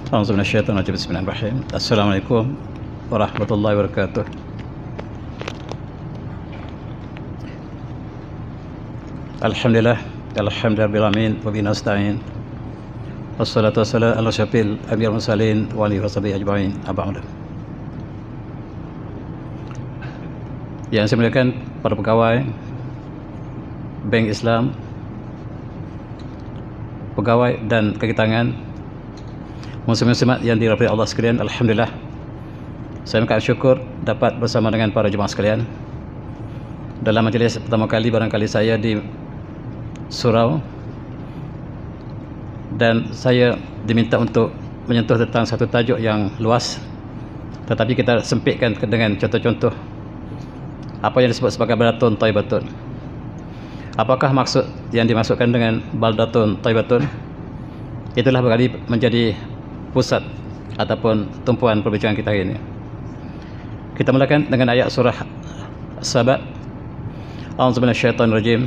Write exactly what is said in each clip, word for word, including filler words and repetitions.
A'udzu minasyaitonir rajim. Bismillahirrahmanirrahim. Assalamualaikum warahmatullahi wabarakatuh. Alhamdulillah, alhamdulillahil alamin wa bihi nasta'in. Wassalatu wassalamu ala asyrafil anbiya'i wal mursalin wa alihi washabihi ajma'in. Amma yang saya muliakan para pegawai Bank Islam, pegawai dan kaki tangan, muslim-muslimat yang dirahmati Allah sekalian, alhamdulillah saya mengucapkan syukur dapat bersama dengan para jemaah sekalian dalam majlis pertama kali barangkali saya di surau, dan saya diminta untuk menyentuh tentang satu tajuk yang luas, tetapi kita sempitkan dengan contoh-contoh apa yang disebut sebagai baldatun thayyibatun. Apakah maksud yang dimasukkan dengan baldatun thayyibatun? Itulah berkali menjadi pusat ataupun tumpuan perbincangan kita hari ini. Kita mulakan dengan ayat surah As-Saba. A'udzu minasyaitonir rajim.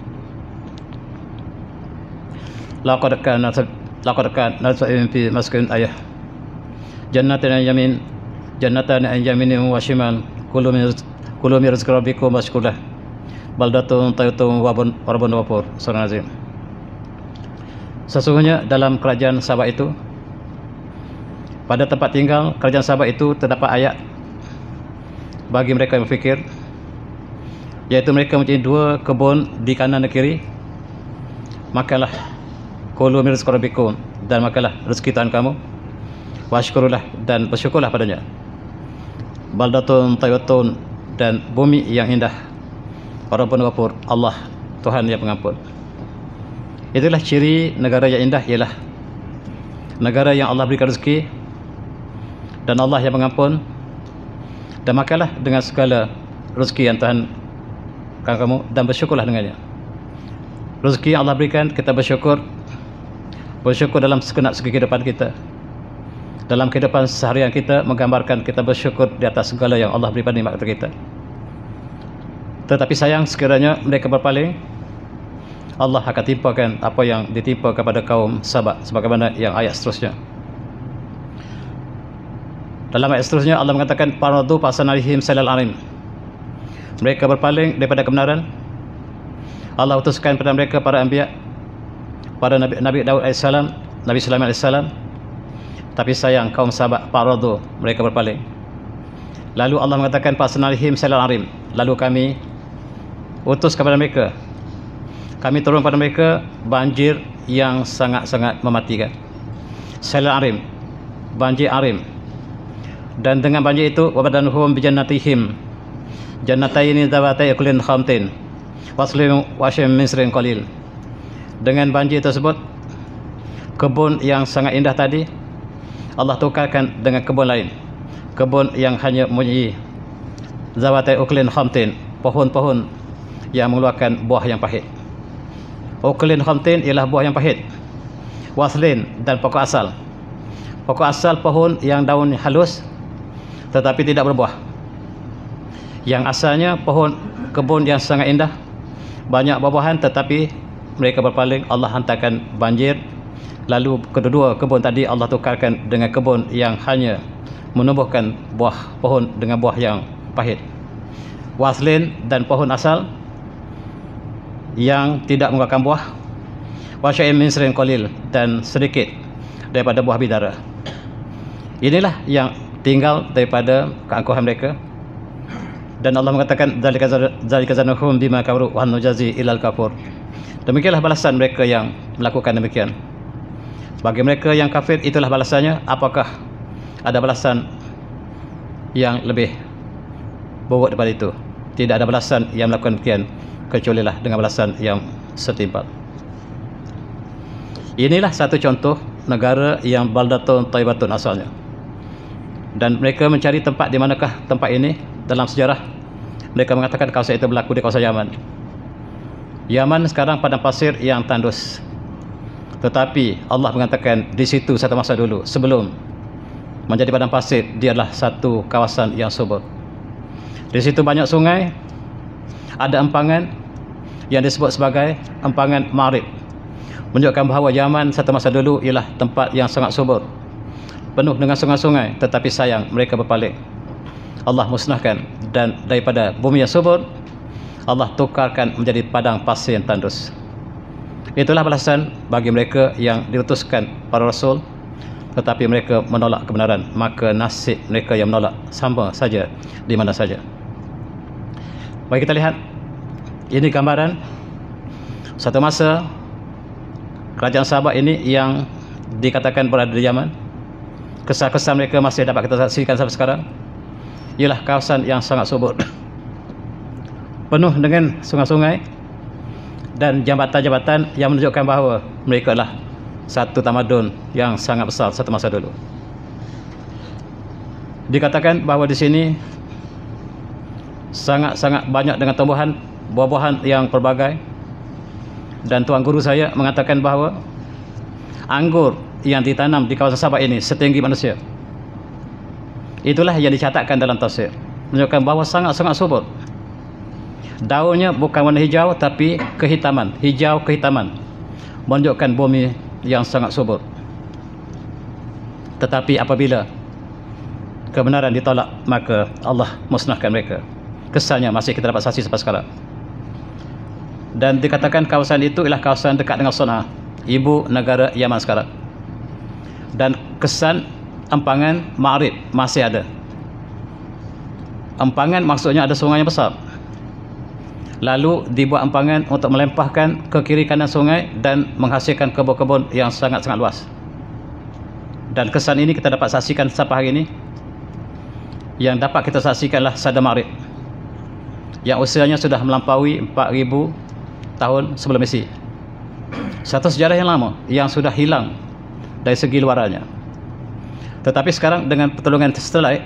Laqad kana laqad kana fi maskin ayah. Jannatin yamin, jannatan yamin wa shimal, kullu min kullu min rizqi rabbikum washkurlah. Baldatun tayyibatun wa rabbun ghafur. Surah Azim. Sesungguhnya dalam kerajaan Sabah itu, pada tempat tinggal kerajaan Sabah itu terdapat ayat bagi mereka yang berfikir, yaitu mereka mempunyai dua kebun di kanan dan kiri. Makalah kulu min rizqi rabbikum, dan makalah rezeki Tuhan kamu, washkurullah, dan bersyukurlah padanya. Baldatun thayyibatun, dan bumi yang indah, Rabbun ghafur, Allah Tuhan yang pengampun. Itulah ciri negara yang indah, ialah negara yang Allah berikan rezeki dan Allah yang pengampun. Dan makalah dengan segala rezeki yang Tuhan berikan kamu, dan bersyukurlah dengannya. Rezeki yang Allah berikan, kita bersyukur. Bersyukur dalam segenap segi kehidupan kita, dalam kehidupan seharian kita, menggambarkan kita bersyukur di atas segala yang Allah berikan nikmat kepada kita. Tetapi sayang sekiranya mereka berpaling, Allah akan timpakan apa yang ditimpa kepada kaum Sabah, sebagaimana yang ayat seterusnya. Dalam ayat seterusnya Allah mengatakan faradu fasanalihim salal arim. Mereka berpaling daripada kebenaran. Allah utuskan kepada mereka para anbiya, pada Nabi, Nabi Daud alaihissalam, Nabi Sulaiman alaihissalam. Tapi sayang kaum Sabah faradu, mereka berpaling. Lalu Allah mengatakan fasanalihim salal arim. Lalu kami utus kepada mereka, kami turun pada mereka banjir yang sangat-sangat mematikan. Salal arim, banjir arim. Dan dengan banjir itu wabadanuhum bijannatihim jannataini dzawatai ukulin khamtin waslim wasyim min srin qalil. Dengan banjir tersebut, kebun yang sangat indah tadi Allah tukarkan dengan kebun lain, kebun yang hanya mempunyai dzawatai ukulin khamtin, pohon-pohon yang mengeluarkan buah yang pahit. Ukulin khamtin ialah buah yang pahit. Waslin, dan pokok asal. Pokok asal pohon yang daun halus tetapi tidak berbuah. Yang asalnya pohon kebun yang sangat indah, banyak buah-buahan, tetapi mereka berpaling, Allah hantarkan banjir. Lalu kedua-dua kebun tadi Allah tukarkan dengan kebun yang hanya menumbuhkan buah pohon dengan buah yang pahit. Waslin, dan pohon asal yang tidak mengeluarkan buah. Wasya'im min srin qalil, dan sedikit daripada buah bidara. Inilah yang tinggal daripada keangkuhan mereka. Dan Allah mengatakan zalika zanuhum bima kafaru wa nujazi ilal kafur. Demikianlah balasan mereka yang melakukan demikian. Bagi mereka yang kafir, itulah balasannya. Apakah ada balasan yang lebih buruk daripada itu? Tidak ada balasan yang melakukan demikian, kecualilah dengan balasan yang setimpal. Inilah satu contoh negara yang baldatun thayyibatun asalnya. Dan mereka mencari tempat di manakah tempat ini dalam sejarah. Mereka mengatakan kawasan itu berlaku di kawasan Yaman. Yaman sekarang padang pasir yang tandus. Tetapi Allah mengatakan di situ satu masa dulu, sebelum menjadi padang pasir, dia adalah satu kawasan yang subur. Di situ banyak sungai, ada empangan yang disebut sebagai empangan Ma'rib, menunjukkan bahawa Yaman satu masa dulu ialah tempat yang sangat subur. penuh dengan sungai-sungai, tetapi sayang mereka berpaling. Allah musnahkan, dan daripada bumi yang subur Allah tukarkan menjadi padang pasir yang tandus. Itulah balasan bagi mereka yang diutuskan para rasul, tetapi mereka menolak kebenaran. Maka nasib mereka yang menolak sama saja di mana saja. Mari kita lihat, ini gambaran satu masa kerajaan Sabak ini yang dikatakan berada di Yaman. Kesan-kesan mereka masih dapat kita saksikan sampai sekarang. Ialah kawasan yang sangat subur, penuh dengan sungai-sungai dan jambatan-jambatan yang menunjukkan bahawa mereka adalah satu tamadun yang sangat besar satu masa dulu. Dikatakan bahawa di sini sangat-sangat banyak dengan tumbuhan buah-buahan yang pelbagai, dan tuan guru saya mengatakan bahawa anggur yang ditanam di kawasan Sabak ini setinggi manusia. Itulah yang dicatatkan dalam tafsir, menunjukkan bahawa sangat-sangat subur. Daunnya bukan warna hijau tapi kehitaman, hijau kehitaman, menunjukkan bumi yang sangat subur. Tetapi apabila kebenaran ditolak, maka Allah musnahkan mereka. Kesannya masih kita dapat saksi sampai sekarang. Dan dikatakan kawasan itu ialah kawasan dekat dengan Sana'a, ibu negara Yaman sekarang. Dan kesan empangan Ma'rib masih ada. Empangan maksudnya ada sungai yang besar, lalu dibuat empangan untuk melempahkan ke kiri kanan sungai dan menghasilkan kebun-kebun yang sangat-sangat luas. Dan kesan ini kita dapat saksikan sampai hari ini. Yang dapat kita saksikanlah Sadar Ma'rib yang usianya sudah melampaui empat ribu tahun sebelum Mesi. Satu sejarah yang lama yang sudah hilang dari segi luarannya. Tetapi sekarang dengan pertolongan satellite,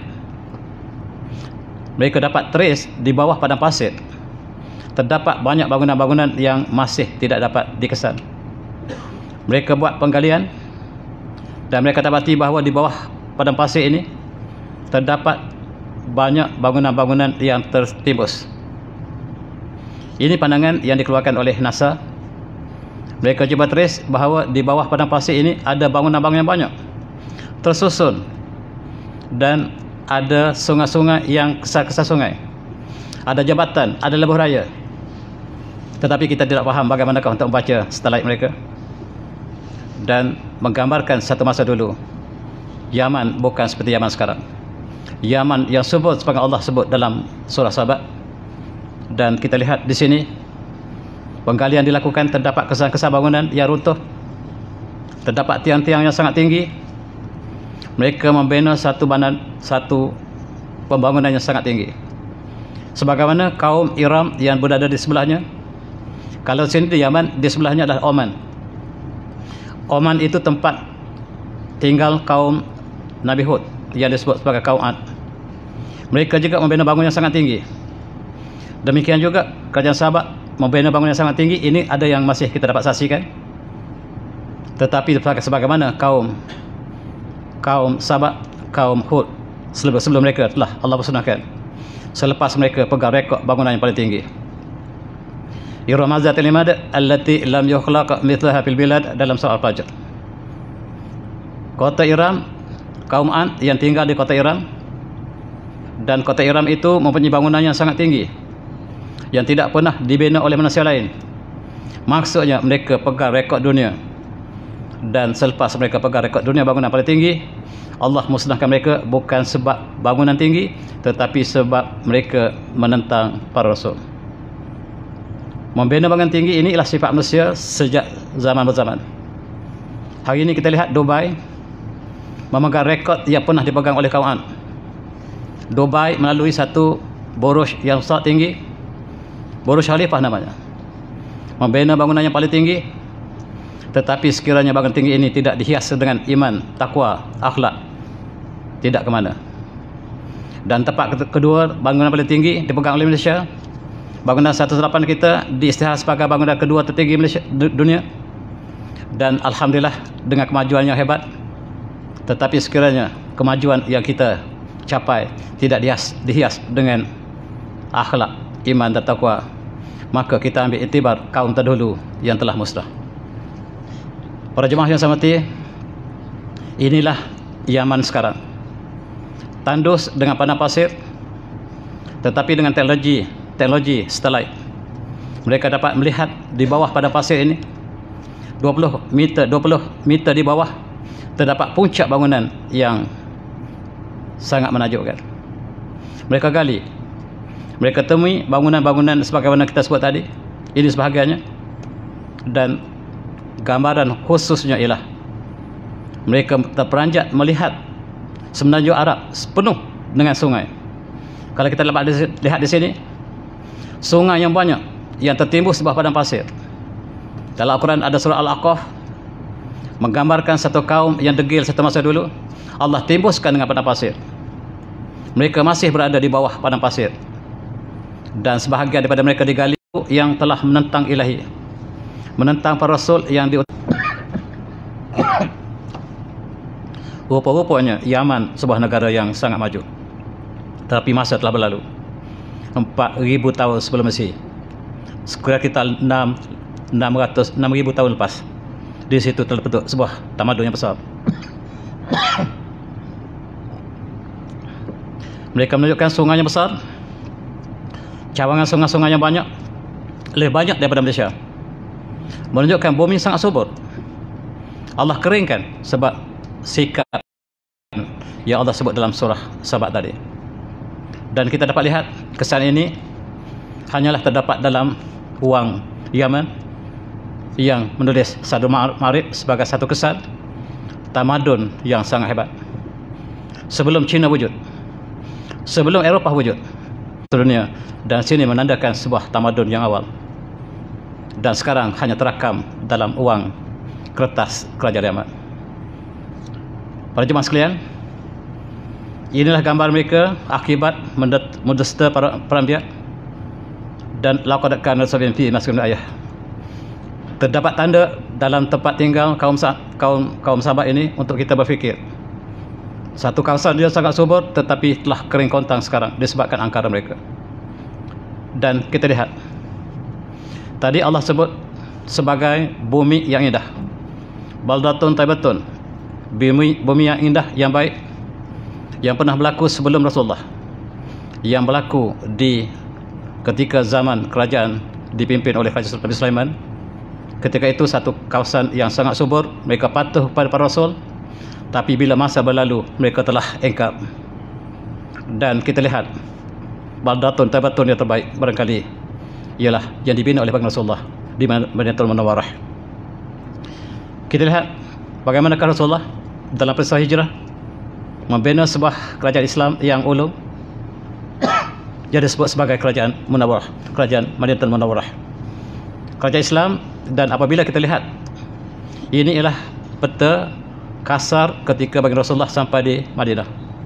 mereka dapat trace di bawah padang pasir. Terdapat banyak bangunan-bangunan yang masih tidak dapat dikesan. Mereka buat penggalian dan mereka dapati bahawa di bawah padang pasir ini terdapat banyak bangunan-bangunan yang tertimbus. Ini pandangan yang dikeluarkan oleh NASA. Mereka cuba trace bahawa di bawah padang pasir ini ada bangunan-bangunan banyak tersusun, dan ada sungai-sungai yang kesar-kesar sungai, ada jambatan, ada lebuh raya. Tetapi kita tidak faham bagaimanakah untuk membaca satellite mereka dan menggambarkan satu masa dulu Yaman bukan seperti Yaman sekarang. Yaman yang subur seperti Allah sebut dalam surah Sabak. Dan kita lihat di sini penggalian dilakukan, terdapat kesan-kesan bangunan yang runtuh, terdapat tiang-tiang yang sangat tinggi. Mereka membina satu banan, satu pembangunan yang sangat tinggi, sebagaimana kaum Iram yang berada di sebelahnya. Kalau sini di Yaman, di sebelahnya adalah Oman. Oman itu tempat tinggal kaum Nabi Hud yang disebut sebagai kaum Ad. Mereka juga membina bangunan yang sangat tinggi. Demikian juga kerajaan Sabak membina bangunan yang sangat tinggi. Ini ada yang masih kita dapat saksikan. Tetapi sebagaimana kaum kaum Sabak, kaum Hud sebelum, sebelum mereka telah Allah musnahkan selepas mereka pegang rekod bangunan yang paling tinggi. Iram zatil imad allati lam yukhlaq mithlaha fil bilad, dalam surah Al-Fajr. Kota Iram, kaum Ad yang tinggal di kota Iram, dan kota Iram itu mempunyai bangunan yang sangat tinggi yang tidak pernah dibina oleh manusia lain. Maksudnya mereka pegang rekod dunia, dan selepas mereka pegang rekod dunia bangunan paling tinggi, Allah musnahkan mereka bukan sebab bangunan tinggi, tetapi sebab mereka menentang para rasul. Membina bangunan tinggi ini ialah sifat manusia sejak zaman berzaman. Hari ini kita lihat Dubai memegang rekod yang pernah dipegang oleh kaum Ad. Dubai melalui satu Burj yang sangat tinggi, Burj Khalifah namanya, membina bangunan yang paling tinggi. Tetapi sekiranya bangunan tinggi ini tidak dihias dengan iman, takwa, akhlak, tidak ke mana. Dan tempat kedua, bangunan paling tinggi dipegang oleh Malaysia. Bangunan seratus lapan kita diisytihar sebagai bangunan kedua tertinggi Malaysia, dunia. Dan alhamdulillah dengan kemajuan yang hebat. Tetapi sekiranya kemajuan yang kita capai tidak dihias, dihias dengan akhlak, iman dan takwa, maka kita ambil iktibar kaum terdahulu yang telah musnah. Para jemaah yang saya hormati, inilah Yaman sekarang. Tandus dengan padang pasir, tetapi dengan teknologi teknologi satellite mereka dapat melihat di bawah padang pasir ini dua puluh meter dua puluh meter di bawah terdapat puncak bangunan yang sangat menakjubkan. Mereka gali, mereka temui bangunan-bangunan sebagaimana kita sebut tadi. Ini sebahagiannya, dan gambaran khususnya ialah mereka terperanjat melihat semenanjung Arab penuh dengan sungai. Kalau kita dapat lihat di sini, sungai yang banyak yang tertimbun di bawah padang pasir. Dalam Al-Quran ada surah Al-Aqaf menggambarkan satu kaum yang degil satu masa dulu, Allah timbuskan dengan padang pasir. Mereka masih berada di bawah padang pasir, dan sebahagian daripada mereka digali yang telah menentang ilahi, menentang para rasul yang diutus. Rupa-rupanya Yaman sebuah negara yang sangat maju, tetapi masa telah berlalu. Empat ribu tahun sebelum Mesih, sekira kita enam ratus enam ribu tahun lepas, di situ terbentuk sebuah tamadun yang besar. Mereka menunjukkan sungai yang besar, cawangan sungai-sungai yang banyak, lebih banyak daripada Malaysia. Menunjukkan bumi sangat subur. Allah keringkan sebab sikap yang Allah sebut dalam surah Sabah tadi. Dan kita dapat lihat kesan ini hanyalah terdapat dalam wang Yaman yang menulis Sadul Ma'arif sebagai satu kesan tamadun yang sangat hebat. Sebelum China wujud, sebelum Eropah wujud dunia, dan sini menandakan sebuah tamadun yang awal, dan sekarang hanya terakam dalam wang kertas kerajaan Yaman. Para jemaah sekalian, inilah gambar mereka akibat mendusta para anbiya dan laqad kana rasulun fi maskin ayah. Terdapat tanda dalam tempat tinggal kaum kaum kaum sahabat ini untuk kita berfikir. Satu kawasan dia sangat subur tetapi telah kering kontang sekarang disebabkan angkara mereka. Dan kita lihat tadi Allah sebut sebagai bumi yang indah, baldatun tayyibatun, bumi, bumi yang indah, yang baik, yang pernah berlaku sebelum Rasulullah, yang berlaku di ketika zaman kerajaan dipimpin oleh Raja Nabi Sulaiman. Ketika itu satu kawasan yang sangat subur, mereka patuh pada para Rasul, tapi bila masa berlalu mereka telah engkar. Dan kita lihat baldatun tayyibatun yang terbaik barangkali ialah yang dibina oleh Rasulullah di Madinatul Munawwarah. Kita lihat bagaimanakah Rasulullah dalam peristiwa hijrah membina sebuah kerajaan Islam yang ulung, jadi disebut sebagai kerajaan Munawwarah, kerajaan Madinatul Munawwarah, kerajaan Islam. Dan apabila kita lihat, ini ialah peta kasar ketika baginda Rasulullah sampai di Madinah.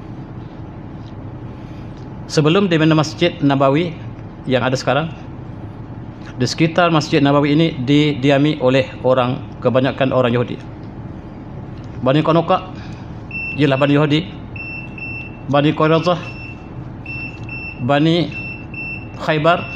Sebelum di mana Masjid Nabawi yang ada sekarang, di sekitar Masjid Nabawi ini didiami oleh orang, kebanyakan orang Yahudi. Bani Qanuqa ialah Bani Yahudi, Bani Quraidah, Bani Khaybar,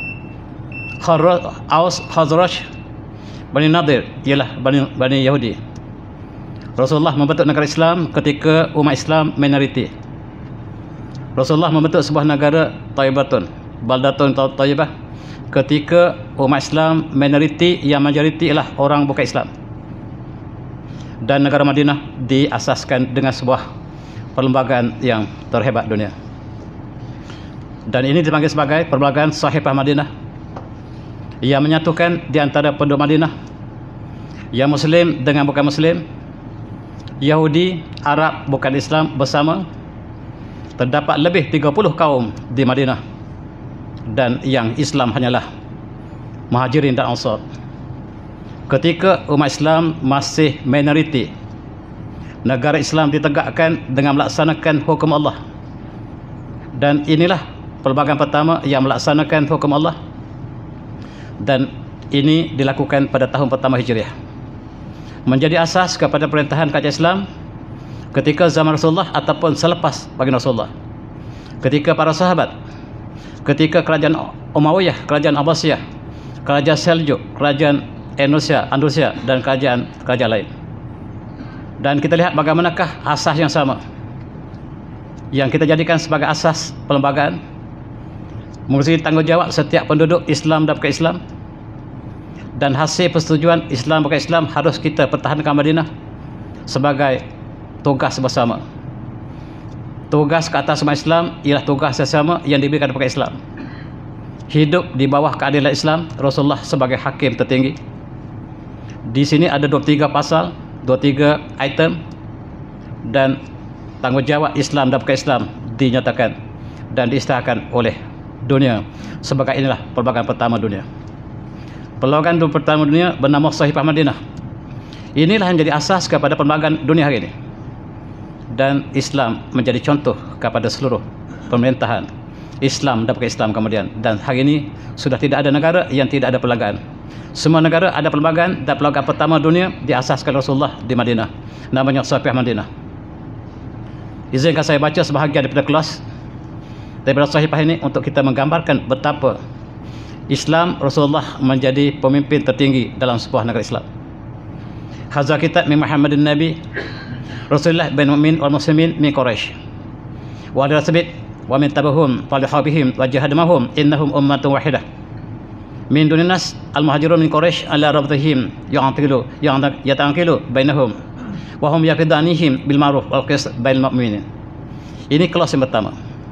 Aus, Khazraj, Bani Nadir ialah Bani, Bani Yahudi. Rasulullah membentuk negara Islam ketika umat Islam minoriti. Rasulullah membentuk sebuah negara Tayyibatun, baldatun tayyibah, ketika umat Islam minoriti, yang majoriti ialah orang bukan Islam. Dan negara Madinah diasaskan dengan sebuah perlembagaan yang terhebat dunia. Dan ini dipanggil sebagai perlembagaan Sahifah Madinah, yang menyatukan di antara penduduk Madinah yang Muslim dengan bukan Muslim, Yahudi, Arab bukan Islam bersama. Terdapat lebih tiga puluh kaum di Madinah, dan yang Islam hanyalah Muhajirin dan Ansar. Ketika umat Islam masih minoriti, negara Islam ditegakkan dengan melaksanakan hukum Allah, dan inilah perlembagaan pertama yang melaksanakan hukum Allah. Dan ini dilakukan pada tahun pertama Hijriah, menjadi asas kepada perintahan kerajaan Islam ketika zaman Rasulullah ataupun selepas baginda Rasulullah. Ketika para sahabat, ketika kerajaan Umayyah, kerajaan Abbasiyah, kerajaan Seljuk, kerajaan Indonesia, Andalusia, dan kerajaan-kerajaan lain. Dan kita lihat bagaimanakah asas yang sama yang kita jadikan sebagai asas perlembagaan, mengurusi tanggungjawab setiap penduduk Islam dan bukan Islam, dan hasil persetujuan Islam bukan Islam harus kita pertahankan Madinah sebagai tugas bersama. Tugas ke atas umat Islam ialah tugas sesama yang diberikan kepada Islam. Hidup di bawah keadilan Islam, Rasulullah sebagai hakim tertinggi. Di sini ada dua puluh tiga pasal, dua puluh tiga item, dan tanggungjawab Islam dan bukan Islam dinyatakan dan diisytiharkan oleh dunia sebagai inilah perlembagaan pertama dunia. Perlembagaan pertama dunia bernama Sahifah Madinah. Inilah yang jadi asas kepada perlembagaan dunia hari ini. Dan Islam menjadi contoh kepada seluruh pemerintahan Islam dan bukan Islam kemudian. Dan hari ini sudah tidak ada negara yang tidak ada perlembagaan. Semua negara ada perlembagaan, dan perlembagaan pertama dunia diasaskan Rasulullah di Madinah, namanya Sahifah Madinah. Izinkan saya baca sebahagian daripada kelas daripada Sahifah ini untuk kita menggambarkan betapa Islam, Rasulullah menjadi pemimpin tertinggi dalam sebuah negara Islam. Hadza kitab min Muhammadin Nabi Rasulullah bin Mu'min wal Muslimin min Quraisy. Wa hadha sabit wa min tabahum falihubihim wa jahadmahum innahum ummatun wahidah. Min dunin nas al-muhajirun min Quraisy ala rabtihim ya'tilu ya'taqilu bainahum wa hum yaqidanihim bil ma'ruf wal qist bainal mu'minin. Ini kelas yang pertama.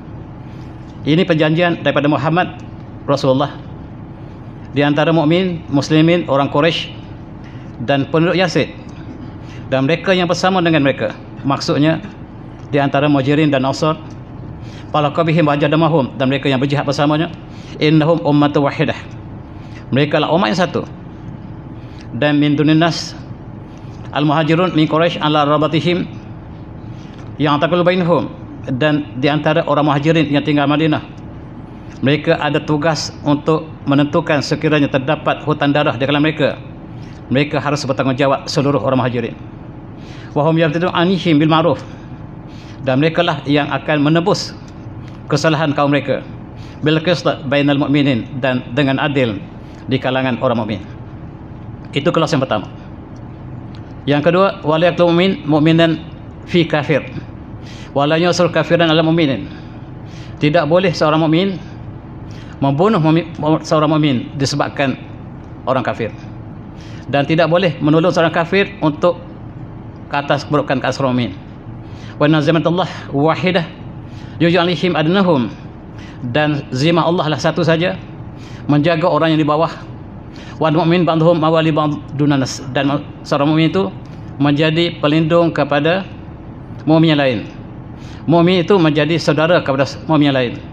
Ini perjanjian daripada Muhammad Rasulullah di antara mukmin, muslimin, orang Quraisy dan penduduk Yasrib, dan mereka yang bersama dengan mereka, maksudnya di antara Muhajirin dan Ansar, falaqabihim wajadamahum, dan mereka yang berjihad bersamanya, innahum ummatu wahidah, mereka lah umat yang satu. Dan min dunin nas al-muhajirun min Quraisy ala rabatihim yang taqulu bainahum, dan di antara orang Muhajirin yang tinggal Madinah, mereka ada tugas untuk menentukan sekiranya terdapat hutan darah di kalangan mereka, mereka harus bertanggungjawab seluruh orang Muhajirin. Wahum yabtadu anihim bil ma'ruf, dan mereka lah yang akan menebus kesalahan kaum mereka bil qist bainal mu'minin, dan dengan adil di kalangan orang mukmin. Itu kelas yang pertama. Yang kedua, wala yaqtul mu'min mu'minan fi kafir wala yusur kafiran ala mu'minin. Tidak boleh seorang mukmin membunuh seorang mukmin disebabkan orang kafir, dan tidak boleh menolong seorang kafir untuk ke atas keburukan ke atas orang mukmin. Wa nazamatullah wahidah yuj'alihim adnahum, dan zimah Allah lah satu saja, menjaga orang yang di bawah. Wa mu'min ba'dhum mawali ba'd dunanas, dan seorang mukmin itu menjadi pelindung kepada mukmin yang lain. Mukmin itu menjadi saudara kepada mukmin yang lain.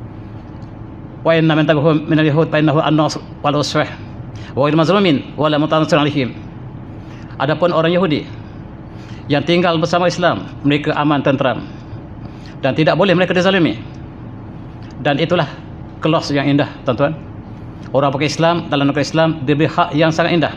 Wa inna man tabi'ahum min al-yahud fa innahu an-nas wal usfah wa ghayr mazlumin wa la mutanasir alaihim. Adapun orang Yahudi yang tinggal bersama Islam, mereka aman tentram dan tidak boleh mereka dizalimi. Dan itulah kelas yang indah, tuan-tuan. Orang pakai Islam dalam negara Islam diberi hak yang sangat indah.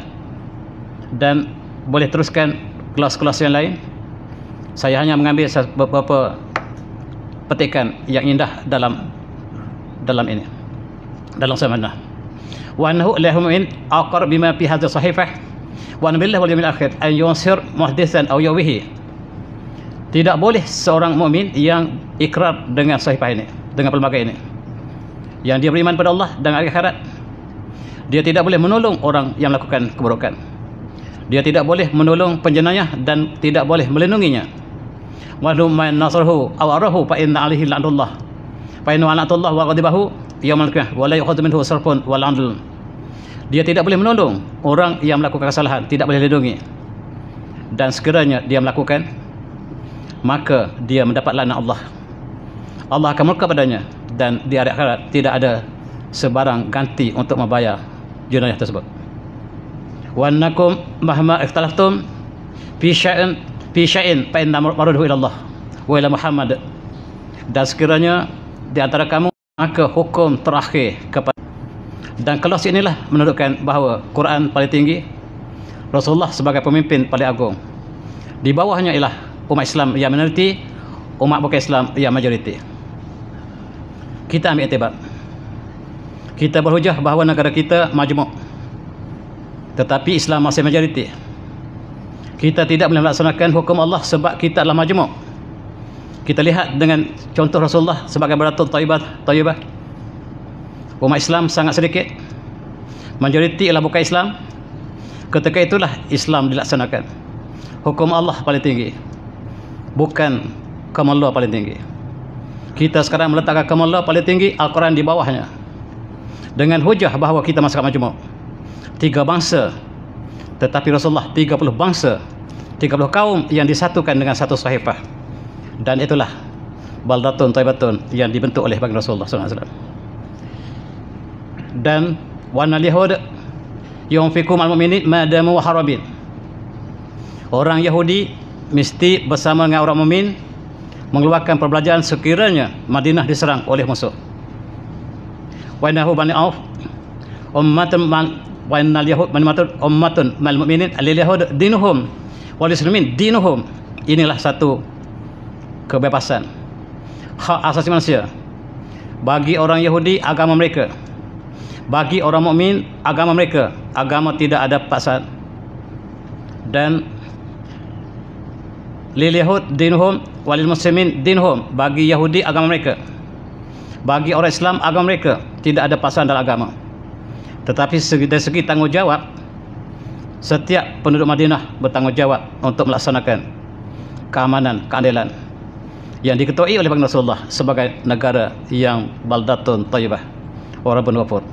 Dan boleh teruskan kelas-kelas yang lain. Saya hanya mengambil beberapa petikan yang indah dalam dalam ini, dalam Sahifah. Wa annahu la yu'min aqar bima fi hadhihi sahifah wa nabillahi wal yawmil akhir an yunsir muhditsan aw yawihi. Tidak boleh seorang mukmin yang ikrar dengan sahifah ini, dengan pelbagai ini, yang dia beriman pada Allah dan hari akhirat, dia tidak boleh menolong orang yang melakukan keburukan. Dia tidak boleh menolong penjenayah dan tidak boleh melindunginya. Wa man nasarahu aw arahu fa inna alaihi la'natullah fa inna la'natullah wa ghadibahu yaumil qiyamah wa la yu'khadhu minhu sarfun wa la'nul. Dia tidak boleh menolong orang yang melakukan kesalahan, tidak boleh lindungi. Dan sekiranya dia melakukan, maka dia mendapat laknat Allah. Allah akan murka padanya, dan di hari akhirat tidak ada sebarang ganti untuk membayar jenayah tersebut. Wa annakum mahma ikhtalaftum fi syai'in fi syai'in fa inna marudhu ila Allah wa ila Muhammad. Dan sekiranya di antara kamu, maka hukum terakhir kepada. Dan kelas inilah menunjukkan bahawa Quran paling tinggi, Rasulullah sebagai pemimpin paling agung, di bawahnya ialah umat Islam yang minoriti, umat bukan Islam yang majoriti. Kita ambil iktibar. Kita berhujah bahawa negara kita majmuk, tetapi Islam masih majoriti. Kita tidak boleh melaksanakan hukum Allah sebab kita adalah majmuk. Kita lihat dengan contoh Rasulullah sebagai Baldatun Thayyibah. Umat Islam sangat sedikit, majoriti ialah bukan Islam. Ketika itulah Islam dilaksanakan. Hukum Allah paling tinggi, bukan kaum Allah paling tinggi. Kita sekarang meletakkan kaum Allah paling tinggi, Al-Quran di bawahnya, dengan hujah bahawa kita masyarakat majmuk, tiga bangsa, tetapi Rasulullah tiga puluh bangsa, tiga puluh kaum yang disatukan dengan satu sahifah. Dan itulah Baldatun Thayyibatun yang dibentuk oleh baginda Rasulullah sallallahu alaihi wasallam. Dan wanal yahud yunfiqu ma'al mu'minin ma damu harabin. Orang Yahudi mesti bersama dengan orang mukmin mengeluarkan perbelanjaan sekiranya Madinah diserang oleh musuh. Wa innahu bani auf ummatun man wa innal yahud ummatun ummatun mal mu'minin alil yahud dinuhum wal muslimin dinuhum. Inilah satu kebebasan, hak asasi manusia. Bagi orang Yahudi agama mereka, bagi orang mukmin agama mereka. Agama tidak ada paksaan. Dan lil yahud dinuhum walil muslimin dinuhum. Bagi Yahudi agama mereka, bagi orang Islam agama mereka. Tidak ada paksaan dalam agama. Tetapi dari segi tanggungjawab, setiap penduduk Madinah bertanggungjawab untuk melaksanakan keamanan, keadilan yang diketuai oleh baginda Rasulullah sebagai negara yang Baldatun Thayyibah, orang bernuwafur.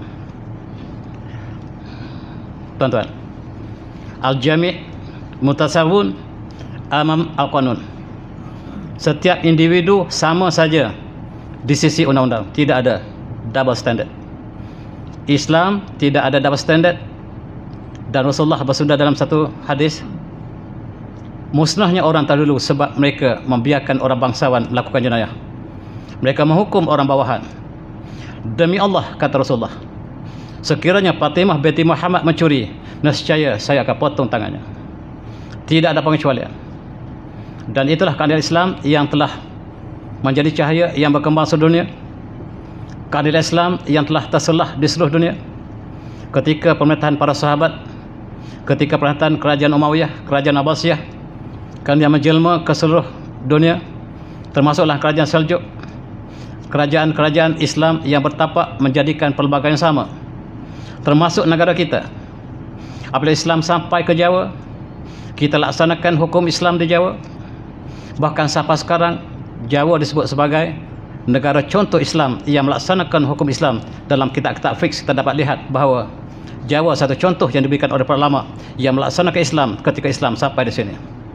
Tuan-tuan, al-jami' mutasawun amam al-qanun. Setiap individu sama saja di sisi undang-undang, tidak ada double standard. Islam tidak ada double standard. Dan Rasulullah bersabda dalam satu hadis, musnahnya orang terdahulu sebab mereka membiarkan orang bangsawan melakukan jenayah. Mereka menghukum orang bawahan. Demi Allah, kata Rasulullah, sekiranya Fatimah binti Muhammad mencuri, nescaya saya akan potong tangannya. Tidak ada pengecualian. Dan itulah keadilan Islam yang telah menjadi cahaya yang berkembang seluruh dunia. Keadilan Islam yang telah terselah di seluruh dunia. Ketika pemerintahan para sahabat, ketika pemerintahan kerajaan Umayyah, kerajaan Abbasiyah, kan dia menjelma ke seluruh dunia, termasuklah kerajaan Seljuk, kerajaan-kerajaan Islam yang bertapak menjadikan pelbagai yang sama, termasuk negara kita. Apabila Islam sampai ke Jawa, kita laksanakan hukum Islam di Jawa. Bahkan sampai sekarang Jawa disebut sebagai negara contoh Islam yang melaksanakan hukum Islam. Dalam kitab-kitab fiqh kita dapat lihat bahawa Jawa satu contoh yang diberikan oleh para ulama yang melaksanakan Islam ketika Islam sampai di sini.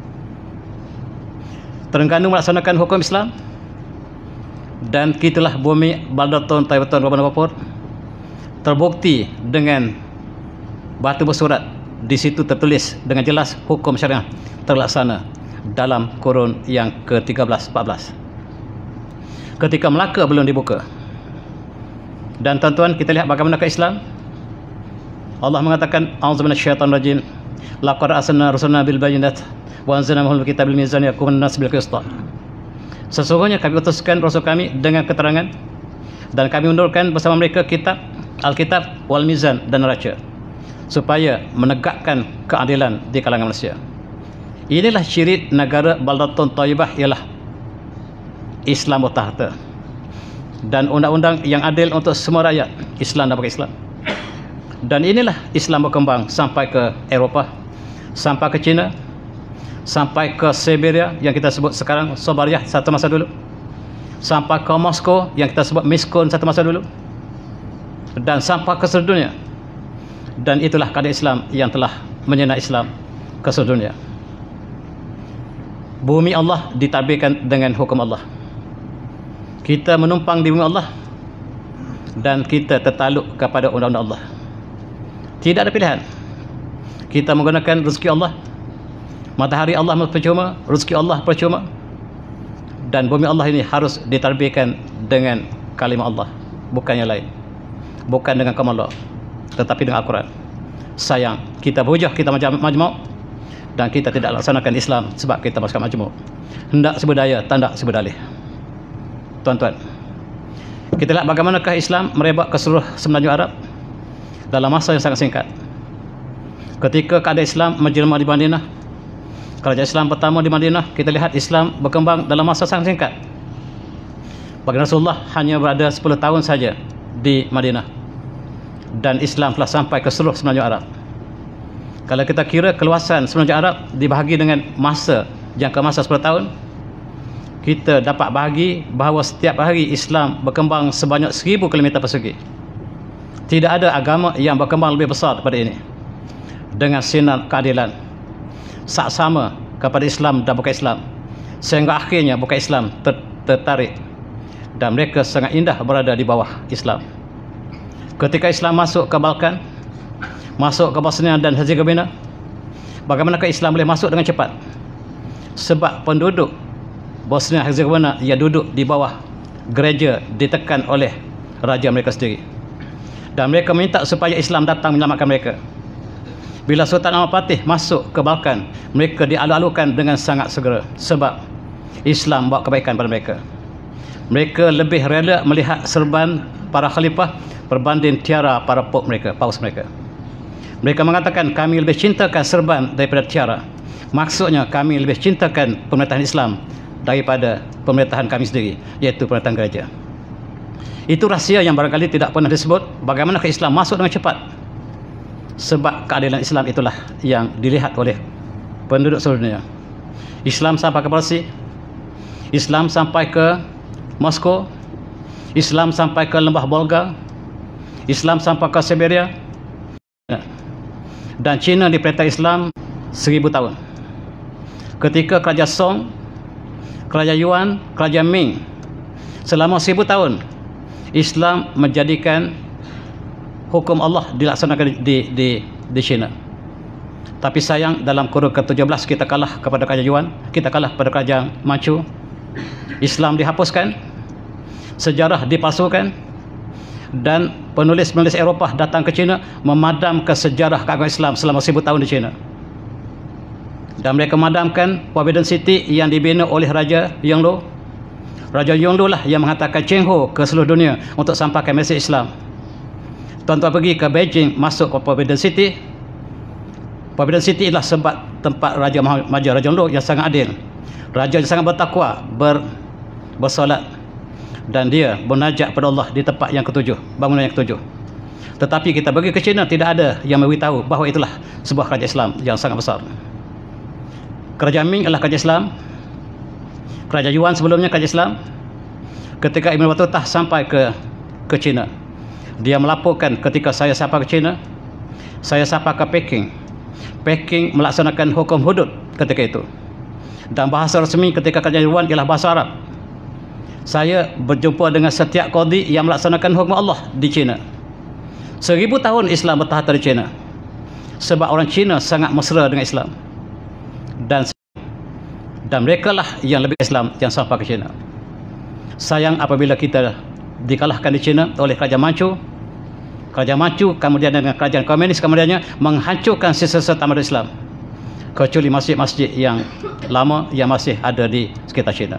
Terengganu melaksanakan hukum Islam, dan kitalah bumi Baldatun Thayyibatun wa Wafur terbukti dengan batu bersurat. Di situ tertulis dengan jelas hukum syariah terlaksana dalam kurun yang ke tiga belas empat belas, ketika Melaka belum dibuka. Dan tuan-tuan, kita lihat bagaimana ke Islam. Allah mengatakan, a'udzu minasyaitonir rajim, laqad arsalna rusulana bil bayyinat wa anzalna ma'ahum kitab bil mizan yaqumun nas bil qist. Sesungguhnya kami utuskan rasul kami dengan keterangan, dan kami menurunkan bersama mereka kitab, Alkitab wal mizan dan neraca, supaya menegakkan keadilan di kalangan manusia. Inilah ciri negara Baldatun Thayyibah, ialah Islam bertahta dan undang-undang yang adil untuk semua rakyat, Islam dan bukan Islam. Dan inilah Islam berkembang sampai ke Eropah, sampai ke China, sampai ke Siberia yang kita sebut sekarang Sobariah satu masa dulu, sampai ke Moskow yang kita sebut Miskun satu masa dulu, dan sampai ke seluruh dunia. Dan itulah keadaan Islam yang telah menyena Islam ke seluruh dunia. Bumi Allah ditadbirkan dengan hukum Allah. Kita menumpang di bumi Allah, dan kita tertaluk kepada undang-undang Allah. Tidak ada pilihan. Kita menggunakan rezeki Allah. Matahari Allah percuma, rezeki Allah percuma, dan bumi Allah ini harus ditadbirkan dengan kalimah Allah, bukan yang lain, bukan dengan kalam Allah, tetapi dengan Al-Quran. Sayang, kita berhujah kita majmuk, dan kita tidak laksanakan Islam sebab kita masyarakat majmuk. Hendak sebudaya, tandak sebudalih. Tuan-tuan, kita lihat bagaimanakah Islam merebak ke seluruh semenanjung Arab dalam masa yang sangat singkat. Ketika keadaan Islam menjelma di Madinah, Kerajaan Islam pertama di Madinah, kita lihat Islam berkembang dalam masa sangat singkat. Baginda Rasulullah hanya berada sepuluh tahun saja di Madinah, dan Islam telah sampai ke seluruh semenanjung Arab. Kalau kita kira keluasan semenanjung Arab dibahagi dengan masa jangka masa sepuluh tahun, kita dapat bahagi bahawa setiap hari Islam berkembang sebanyak seribu kilometer persegi. Tidak ada agama yang berkembang lebih besar daripada ini, dengan sinar keadilan saksama kepada Islam dan bukan Islam, sehingga akhirnya bukan Islam ter tertarik dan mereka sangat indah berada di bawah Islam. Ketika Islam masuk ke Balkan, masuk ke Bosnia dan Herzegovina, bagaimanakah Islam boleh masuk dengan cepat? Sebab penduduk Bosnia Herzegovina ia duduk di bawah gereja, ditekan oleh raja mereka sendiri, dan mereka minta supaya Islam datang menyelamatkan mereka. Bila Sultan Ahmad Fatih masuk ke Balkan, mereka dialu-alukan dengan sangat segera, sebab Islam bawa kebaikan pada mereka. Mereka lebih rela melihat serban para khalifah berbanding tiara para pop mereka, paus mereka. Mereka mengatakan, kami lebih cintakan serban daripada tiara. Maksudnya, kami lebih cintakan pemerintahan Islam daripada pemerintahan kami sendiri, iaitu pemerintahan gereja. Itu rahsia yang barangkali tidak pernah disebut. Bagaimana ke Islam masuk dengan cepat? Sebab keadilan Islam itulah yang dilihat oleh penduduk seluruh dunia. Islam sampai ke Parsi, Islam sampai ke Moskow, Islam sampai ke lembah Volga, Islam sampai ke Siberia, dan China diperintah Islam seribu tahun. Ketika kerajaan Song, kerajaan Yuan, kerajaan Ming, selama seribu tahun Islam menjadikan hukum Allah dilaksanakan di di di China. Tapi sayang, dalam kurun ke tujuh belas kita kalah kepada kerajaan Yuan, kita kalah pada kerajaan Manchu. Islam dihapuskan, sejarah dipalsukan, dan penulis-penulis Eropah datang ke China memadamkan sejarah keagamaan Islam selama seribu tahun di China. Dan mereka memadamkan Forbidden City yang dibina oleh Raja Yonglu. Raja Yonglu lah yang menghantarkan Cheng Ho ke seluruh dunia untuk sampaikan mesej Islam. Tuan-tuan pergi ke Beijing, masuk ke Forbidden City. Forbidden City adalah sebab tempat Raja Maharaja Raja Yonglu yang sangat adil. Raja yang sangat bertakwa, ber, bersolat, dan dia bernajak pada Allah di tempat yang ketujuh, bangunan yang ketujuh. Tetapi kita pergi ke China, tidak ada yang memberitahu bahawa itulah sebuah kerajaan Islam yang sangat besar. Kerajaan Ming adalah kerajaan Islam. Kerajaan Yuan sebelumnya kerajaan Islam. Ketika Ibn Battuta sampai ke ke China, dia melaporkan, ketika saya sampai ke China, saya sampai ke Peking. Peking melaksanakan hukum hudud ketika itu, dan bahasa resmi ketika kerajaan Yuan ialah bahasa Arab. Saya berjumpa dengan setiap qadi yang melaksanakan hukum Allah di China. Seribu tahun Islam bertahta di China, sebab orang China sangat mesra dengan Islam, dan dan mereka lah yang lebih Islam yang sampai ke China. Sayang apabila kita dikalahkan di China oleh kerajaan Manchu. Kerajaan Manchu kemudian dengan kerajaan komunis kemudiannya menghancurkan sisa-sisa tamadun Islam, kecuali masjid-masjid yang lama yang masih ada di sekitar China.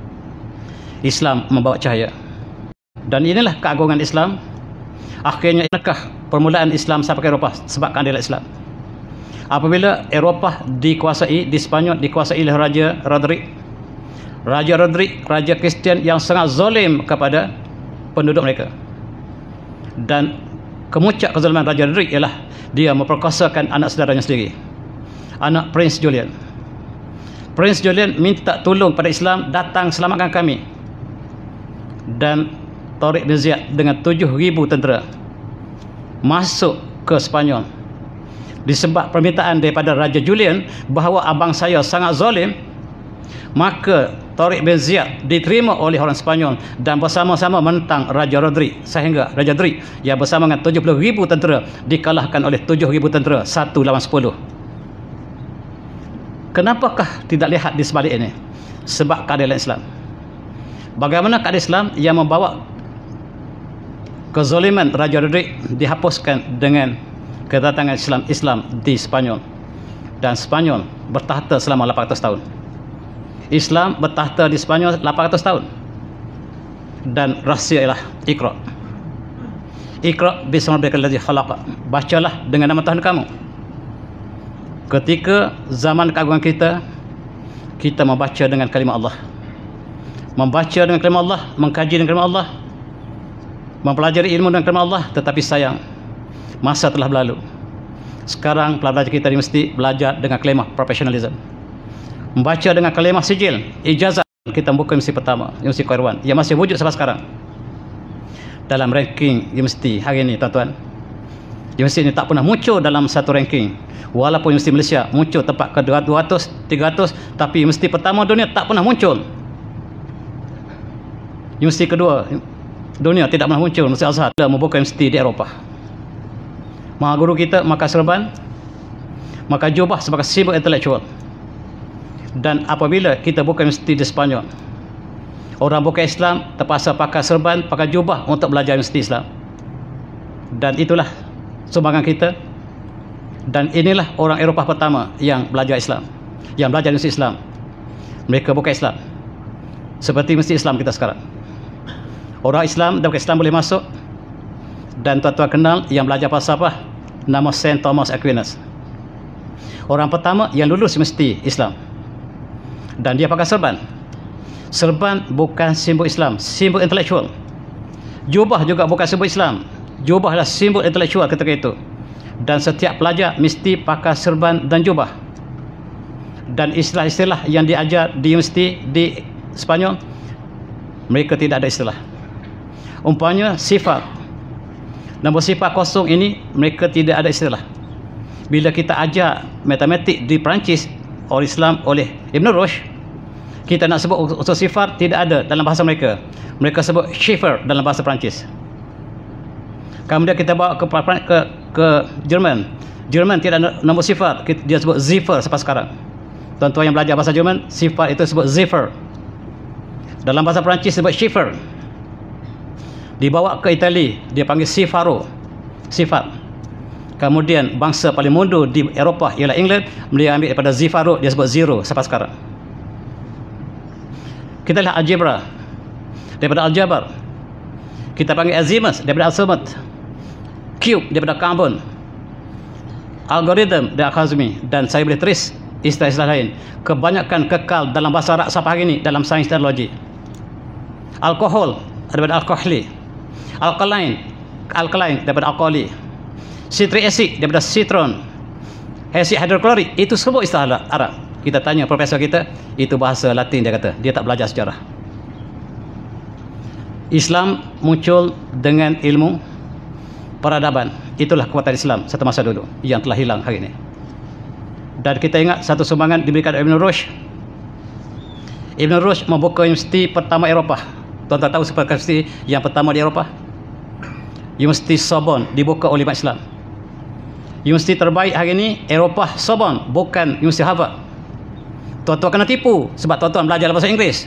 Islam membawa cahaya, dan inilah keagungan Islam. Akhirnya inakah permulaan Islam sampai ke Eropah sebab keadilan Islam. Apabila Eropah dikuasai, di Spanyol dikuasai oleh Raja Rodrik. Raja Rodrik, raja Kristian yang sangat zalim kepada penduduk mereka. Dan kemuncak kezaliman Raja Rodrik ialah dia memperkosakan anak saudaranya sendiri, anak Prince Julian. Prince Julian minta tolong pada Islam, datang selamatkan kami. Dan Tariq bin Ziyad dengan tujuh ribu tentera masuk ke Spanyol. Disebab permintaan daripada Raja Julian bahawa abang saya sangat zalim, maka Tariq bin Ziyad diterima oleh orang Spanyol dan bersama-sama menentang Raja Rodrik, sehingga Raja Rodrik yang bersama dengan tujuh puluh ribu tentera dikalahkan oleh tujuh ribu tentera, satu lawan sepuluh. Kenapakah tidak lihat di sebalik ini? Sebab keadilan Islam. Bagaimana keadilan Islam yang membawa kezaliman Raja Rodrik dihapuskan dengan kedatangan Islam Islam di Spanyol, dan Spanyol bertahta selama lapan ratus tahun. Islam bertahta di Spanyol lapan ratus tahun, dan rahsia ialah Iqra. Iqra bismi rabbikal ladzi khalaq. Bacalah dengan nama Tuhan kamu. Ketika zaman keagungan kita, kita membaca dengan kalimah Allah. Membaca dengan kalimah Allah, mengkaji dengan kalimah Allah, mempelajari ilmu dengan kalimah Allah. Tetapi sayang, masa telah berlalu. Sekarang pelajar kita mesti belajar dengan kalimah profesionalism. Membaca dengan kalimah sijil, ijazah. Kita buka universiti pertama, Universiti Khairwan, yang masih wujud sampai sekarang. Dalam ranking universiti hari ini, tuan-tuan, universiti ini tak pernah muncul dalam satu ranking. Walaupun universiti Malaysia muncul tempat ke dua ratus, tiga ratus, tapi universiti pertama dunia tak pernah muncul. Universiti kedua dunia tidak pernah muncul, Universiti Azhar, membuka universiti di Eropah. Maha guru kita maka serban, maka jubah sebagai simbol intelektual. Dan apabila kita buka universiti di Sepanyol, orang bukan Islam terpaksa pakai serban, pakai jubah untuk belajar universiti Islam. Dan itulah sumbangan kita. Dan inilah orang Eropah pertama yang belajar Islam, yang belajar universiti Islam. Mereka bukan Islam seperti universiti Islam kita sekarang. Orang Islam dan bukan Islam boleh masuk. Dan tuan-tuan kenal yang belajar pasal apa? Nama Saint Thomas Aquinas. Orang pertama yang lulus universiti Islam. Dan dia pakai serban. Serban bukan simbol Islam, simbol intelektual. Jubah juga bukan simbol Islam. Jubah adalah simbol intelektual ketika itu. Dan setiap pelajar mesti pakai serban dan jubah. Dan istilah-istilah yang diajar di universiti di Sepanyol, mereka tidak ada istilah. Umpamanya sifat, nombor sifat kosong ini, mereka tidak ada istilah. Bila kita ajar matematik di Perancis oleh Islam, oleh Ibn Rushd, kita nak sebut unsur sifat, tidak ada dalam bahasa mereka. Mereka sebut Schiffer dalam bahasa Perancis. Kemudian kita bawa ke ke, ke Jerman. Jerman tidak ada nombor sifat, dia sebut Ziffer sampai sekarang. Tuan-tuan yang belajar bahasa Jerman, sifat itu sebut Ziffer. Dalam bahasa Perancis sebut Schiffer. Dibawa ke Itali, dia panggil Sifaro, sifat. Kemudian bangsa paling mundur di Eropah ialah England, dia ambil daripada Zifaro, dia sebut zero sampai sekarang. Kita lihat algebra daripada aljabar. Kita panggil azimuth daripada azimuth. Cube daripada carbon. Algorithm dari Al-Khwarizmi. Dan saya boleh tulis istilah-istilah lain. Kebanyakan kekal dalam bahasa Arab sampai hari ini dalam sains teknologi. Alkohol daripada alkoholi. Alkaline, alkaline daripada alkali. Citric acid daripada citron. Acid hidroklorik, itu semua istilah Arab. Kita tanya profesor kita, itu bahasa Latin, dia kata. Dia tak belajar sejarah. Islam muncul dengan ilmu peradaban. Itulah kekuatan Islam satu masa dulu yang telah hilang hari ini. Dan kita ingat satu sumbangan diberikan oleh Ibn Rushd. Ibn Rushd membuka universiti pertama Eropah. Tuan-tuan tahu seperti universiti yang pertama di Eropah? Universiti Sorbonne dibuka oleh umat Islam. Universiti terbaik hari ini Eropah Sorbonne, bukan Universiti Harvard. Tuan-tuan kena tipu sebab tuan-tuan belajar bahasa Inggeris.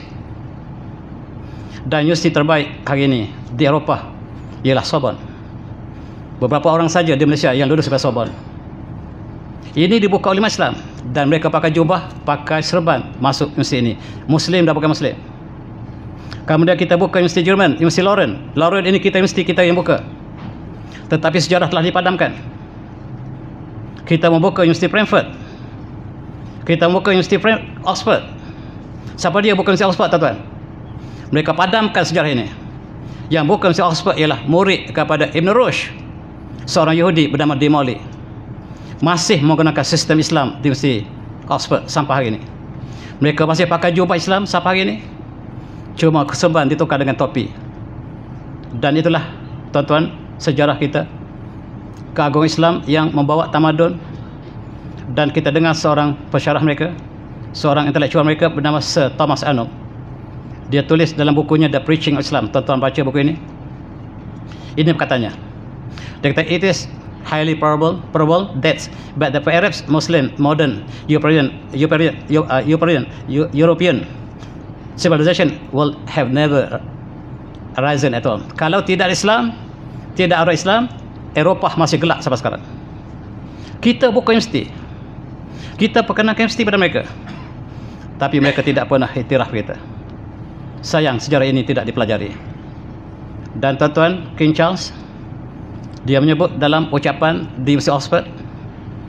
Dan universiti terbaik hari ini di Eropah ialah Sorbonne. Beberapa orang saja di Malaysia yang lulus dari Sorbonne. Ini dibuka oleh umat Islam. Dan mereka pakai jubah, pakai serban masuk universiti ini. Muslim dan bukan Muslim. Kemudian kita buka universiti Jerman, Universiti Leuven. Leuven ini kita universiti kita yang buka. Tetapi sejarah telah dipadamkan. Kita membuka Universiti Frankfurt. Kita membuka Universiti Oxford. Siapa dia buka Universiti Oxford, tuan-tuan? Mereka padamkan sejarah ini. Yang buka Universiti Oxford ialah murid kepada Ibn Rushd, seorang Yahudi bernama De Morley. Masih menggunakan sistem Islam di Universiti Oxford sampai hari ini. Mereka masih pakai jubah Islam sampai hari ini. Cuma serban ditukar dengan topi. Dan itulah, tuan-tuan, sejarah kita. Keagungan Islam yang membawa tamadun. Dan kita dengar seorang pensyarah mereka, seorang intelektual mereka bernama Sir Thomas Arnold. Dia tulis dalam bukunya The Preaching of Islam. Tuan-tuan baca buku ini. Ini perkataannya. Dia kata, it is highly probable, probable that but the Arabs, Muslim, modern, European, European, uh, European, European civilization will have never arisen at all. Kalau tidak Islam, tidak ada Islam, Eropah masih gelap sampai sekarang. Kita buka universiti. Kita perkenalkan universiti pada mereka. Tapi mereka tidak pernah iktiraf kita. Sayang, sejarah ini tidak dipelajari. Dan tuan-tuan, King Charles, dia menyebut dalam ucapan di Universiti Oxford,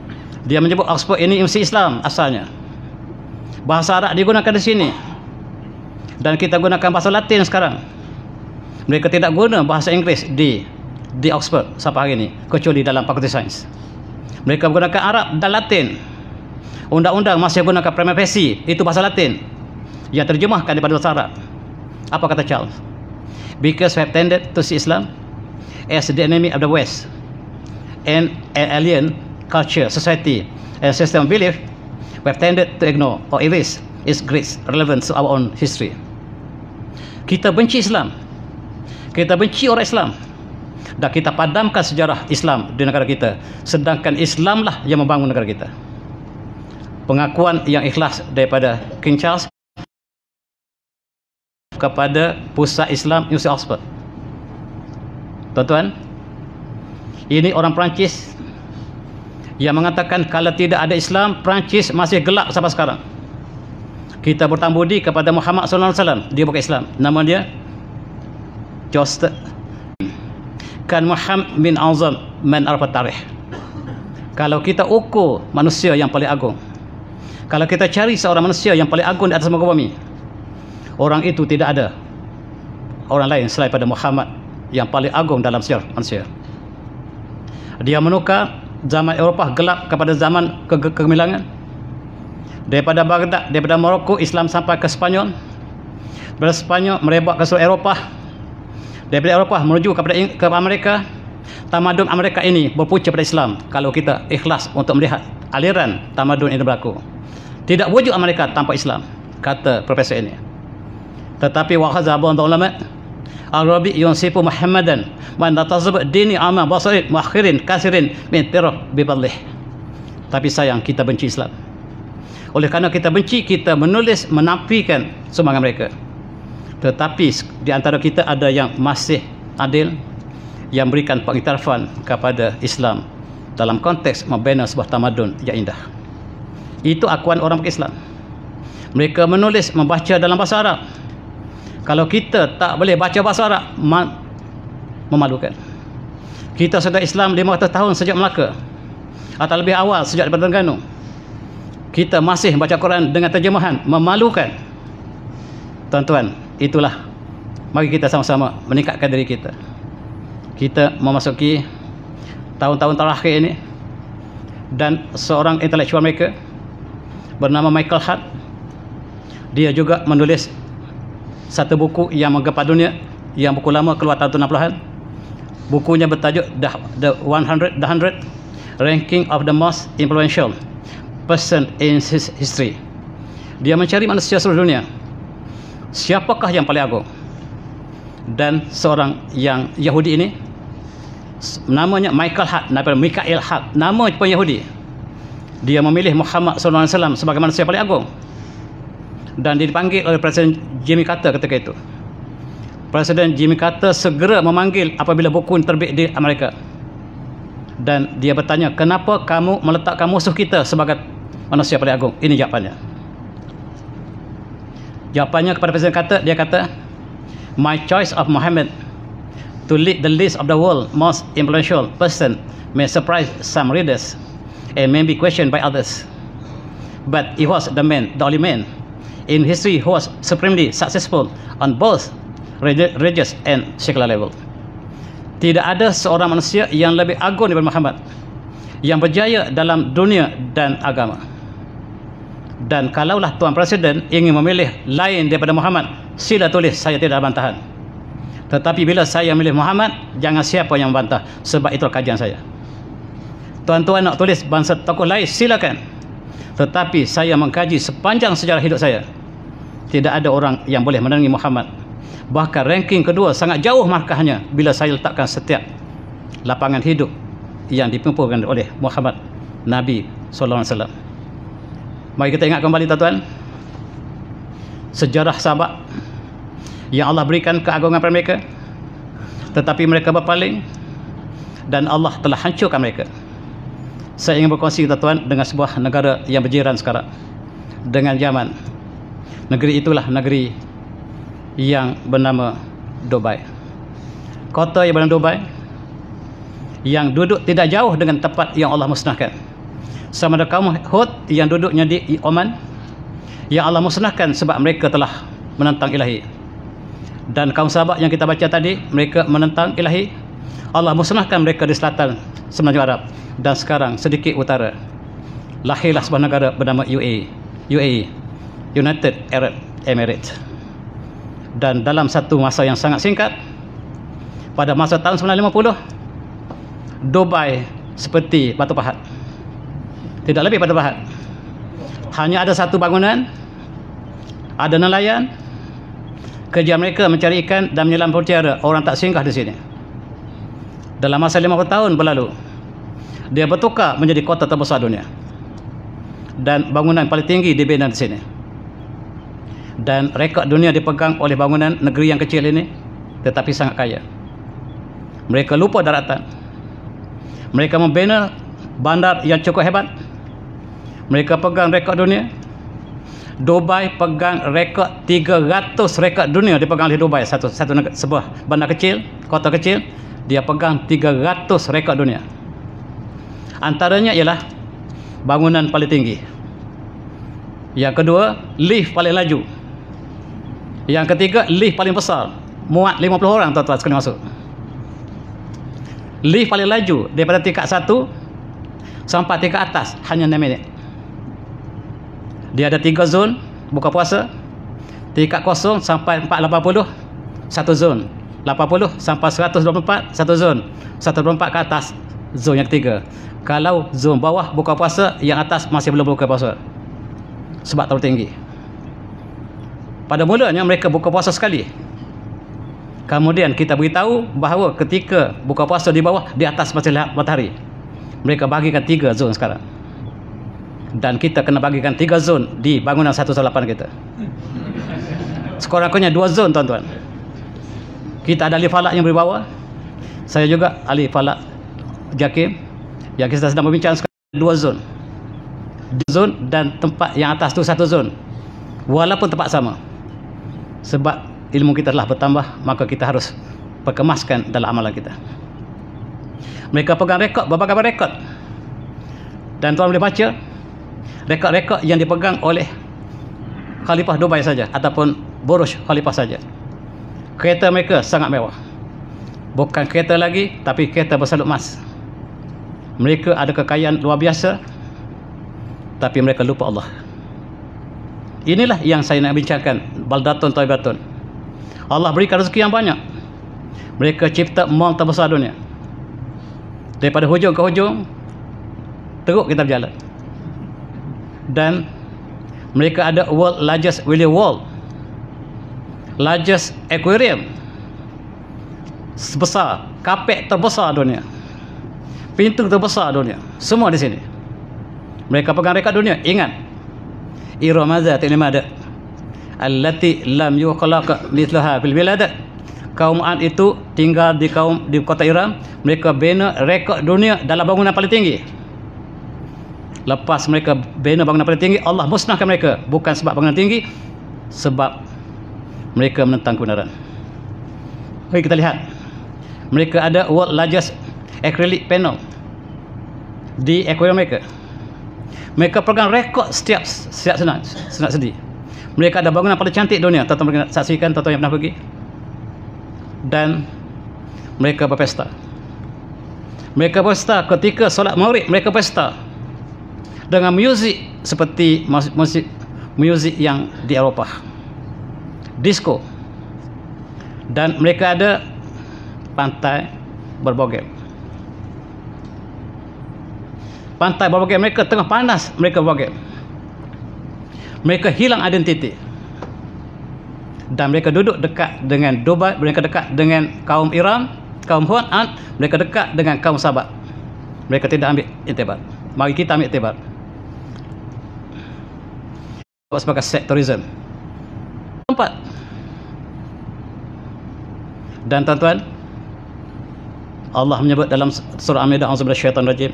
Dia menyebut Oxford ini universiti Islam asalnya. Bahasa Arab digunakan di sini. Dan kita gunakan bahasa Latin sekarang. Mereka tidak guna bahasa Inggeris di di Oxford sampai hari ini, kecuali dalam fakulti sains. Mereka menggunakan Arab dan Latin. Undang-undang masih gunakan prima facie, itu bahasa Latin yang terjemahkan daripada bahasa Arab. Apa kata Charles? Because we have tended to see Islam as the enemy of the West and an alien culture, society and system of belief, we have tended to ignore or erase its great relevance to our own history. Kita benci Islam, kita benci orang Islam, dan kita padamkan sejarah Islam di negara kita, sedangkan Islamlah yang membangun negara kita. Pengakuan yang ikhlas daripada King Charles kepada Pusat Islam University Oxford. Tuan-tuan, ini orang Perancis yang mengatakan kalau tidak ada Islam, Perancis masih gelap sampai sekarang. Kita berhutang budi kepada Muhammad sallallahu alaihi wasallam, dia bukan Islam. Nama dia Joseph kan Muhammad bin Azam man arfa tarikh. Kalau kita ukur manusia yang paling agung, kalau kita cari seorang manusia yang paling agung di atas muka bumi, orang itu tidak ada orang lain selain pada Muhammad yang paling agung dalam sejarah manusia. Dia menukar zaman Eropah gelap kepada zaman ke ke kegemilangan. Daripada Baghdad, daripada Morocco, Islam sampai ke Spanyol. Dari Spanyol merebak ke seluruh Eropah. Daripada Eropah menuju kepada ke Amerika. Tamadun Amerika ini berpunca pada Islam kalau kita ikhlas untuk melihat aliran tamadun ini berlaku. Tidak wujud Amerika tanpa Islam, kata profesor ini. Tetapi wa hadza ba'd ulama Arabi yunsifu Muhammadan man tatazab dini ama basarin muakhirin kasirin min tiraf bi fadlih. Tapi sayang, kita benci Islam. Oleh kerana kita benci, kita menulis menafikan sumbangan mereka. Tetapi di antara kita ada yang masih adil, yang berikan pengiktirafan kepada Islam dalam konteks membina sebuah tamadun yang indah. Itu akuan orang Islam. Mereka menulis, membaca dalam bahasa Arab. Kalau kita tak boleh baca bahasa Arab, memalukan. Kita sudah Islam lima ratus tahun sejak Melaka, atau lebih awal sejak daripada Terengganu. Kita masih baca Quran dengan terjemahan, memalukan. Tuan-tuan, itulah, mari kita sama-sama meningkatkan diri kita. Kita memasuki tahun-tahun terakhir ini, dan seorang intelektual mereka bernama Michael Hart, dia juga menulis satu buku yang menggempar dunia, yang buku lama keluar tahun enam puluhan. Bukunya bertajuk The, The one hundred, The hundred Ranking of the Most Influential Person in History. Dia mencari manusia seluruh dunia, siapakah yang paling agung. Dan seorang yang Yahudi ini, namanya Michael Hart, Michael Hart, nama pun Yahudi. Dia memilih Muhammad sallallahu alaihi wasallam sebagai manusia paling agung. Dan dia dipanggil oleh Presiden Jimmy Carter ketika itu. Presiden Jimmy Carter segera memanggil apabila buku terbit di Amerika. Dan dia bertanya, kenapa kamu meletakkan musuh kita sebagai manusia paling agung? Ini jawapannya. Jawapannya kepada Presiden Carter, dia kata, my choice of Muhammad to lead the list of the world's most influential person may surprise some readers and may be questioned by others. But he was the man, the only man in history who was supremely successful on both religious and secular level. Tidak ada seorang manusia yang lebih agung daripada Muhammad, yang berjaya dalam dunia dan agama. Dan kalaulah Tuan Presiden ingin memilih lain daripada Muhammad, sila tulis, saya tidak ada bantahan. Tetapi bila saya memilih Muhammad, jangan siapa yang membantah, sebab itu kajian saya. Tuan-tuan nak tulis bangsa tokoh lain, silakan. Tetapi saya mengkaji sepanjang sejarah hidup saya, tidak ada orang yang boleh menandingi Muhammad. Bahkan ranking kedua sangat jauh markahnya bila saya letakkan setiap lapangan hidup yang dipimpinkan oleh Muhammad Nabi sallallahu alaihi wasallam. Mari kita ingat kembali, tuan-tuan, sejarah sahabat yang Allah berikan keagungan kepada mereka, tetapi mereka berpaling dan Allah telah hancurkan mereka. Saya ingin berkongsi, tuan-tuan, dengan sebuah negara yang berjiran sekarang dengan Yaman. Negeri itulah negeri yang bernama Dubai. Kota yang bernama Dubai, yang duduk tidak jauh dengan tempat yang Allah musnahkan. sama ada kaum Hud yang duduknya di Oman, yang Allah musnahkan sebab mereka telah menentang ilahi. Dan kaum Sahabat yang kita baca tadi, mereka menentang ilahi, Allah musnahkan mereka di selatan Semenanjung Arab. Dan sekarang sedikit utara, lahirlah sebuah negara bernama U A E, U A E, United Arab Emirates. Dan dalam satu masa yang sangat singkat, pada masa tahun sembilan lima puluh, Dubai seperti batu pahat, tidak lebih batu pahat. Hanya ada satu bangunan, ada nelayan, kerja mereka mencari ikan dan menyelam mutiara. Orang tak singgah di sini. Dalam masa lima puluh tahun berlalu, dia bertukar menjadi kota terbesar dunia, dan bangunan paling tinggi dibina di sini. Dan rekod dunia dipegang oleh bangunan negeri yang kecil ini, tetapi sangat kaya. Mereka lupa daratan. Mereka membina bandar yang cukup hebat. Mereka pegang rekod dunia. Dubai pegang rekod tiga ratus rekod dunia dipegang oleh Dubai, satu satu negara, sebuah bandar kecil, kota kecil, dia pegang tiga ratus rekod dunia. Antaranya ialah bangunan paling tinggi. Yang kedua, lift paling laju. Yang ketiga, lift paling besar, muat lima puluh orang tuan-tuan sekali masuk. Lift paling laju daripada tingkat satu sampai tingkat atas hanya enam minit. Dia ada tiga zon buka puasa. Tingkat kosong sampai empat ratus lapan puluh, satu zon. lapan puluh sampai seratus dua puluh empat, satu zon. seratus dua puluh empat ke atas, zon yang ketiga. Kalau zon bawah buka puasa, yang atas masih belum buka puasa sebab terlalu tinggi. Pada mulanya mereka buka puasa sekali. Kemudian kita beritahu bahawa ketika buka puasa di bawah, di atas masih lihat matahari. Mereka bagikan tiga zon sekarang. Dan kita kena bagikan tiga zon di bangunan seratus lapan kita. Sekurang-kurangnya dua zon tuan-tuan. Kita ada ahli falak yang berbawa. Saya juga ahli falak Jakim. Yang kita sedang berbincang sekarang dua zon. Dua zon dan tempat yang atas tu satu zon. Walaupun tempat sama. Sebab ilmu kita telah bertambah, maka kita harus perkemaskan dalam amalan kita. Mereka pegang rekod, berbagai rekod. Dan tuan boleh baca rekod-rekod yang dipegang oleh Khalifah Dubai saja ataupun Burj Khalifah saja. Kereta mereka sangat mewah. Bukan kereta lagi, tapi kereta bersalut emas. Mereka ada kekayaan luar biasa, tapi mereka lupa Allah. Inilah yang saya nak bincangkan, baldatun taibatun. Allah berikan rezeki yang banyak. Mereka cipta mall terbesar dunia. Daripada hujung ke hujung, teruk kita berjalan. Dan mereka ada world largest whale world, largest aquarium, sebesar kapek terbesar dunia, pintu terbesar dunia, semua di sini. Mereka pegang rekod dunia. Ingat, Iramaza tilimada allati lam yukhlaq mithlaha fil bilad. Kaum Ad itu tinggal di kaum di kota Iram. Mereka bina rekod dunia dalam bangunan paling tinggi. Lepas mereka bina bangunan paling tinggi, Allah musnahkan mereka. Bukan sebab bangunan tinggi, sebab mereka menentang kebenaran. Mari kita lihat. Mereka ada world largest acrylic panel di aquarium mereka. Mereka pegang rekod setiap setiap senat, senat sedih. Mereka ada bangunan paling cantik dunia. Tuan-tuan saksikan, tuan-tuan yang pernah pergi. Dan mereka berpesta. Mereka berpesta ketika solat maghrib. Mereka berpesta dengan muzik seperti musik muzik yang di Eropah, disco. Dan mereka ada pantai berbogel. Pantai berbogel, mereka tengah panas, mereka berbogel. Mereka hilang identiti. Dan mereka duduk dekat dengan Dubai, mereka dekat dengan kaum Iram, kaum Hud, mereka dekat dengan kaum Sahabat. Mereka tidak ambil iktibar. Mari kita ambil iktibar. Sebagai sektorism. Empat. Dan tuan-tuan, Allah menyebut dalam surah Al-Maidah, a'udzubillahi minasyaitonir rajim.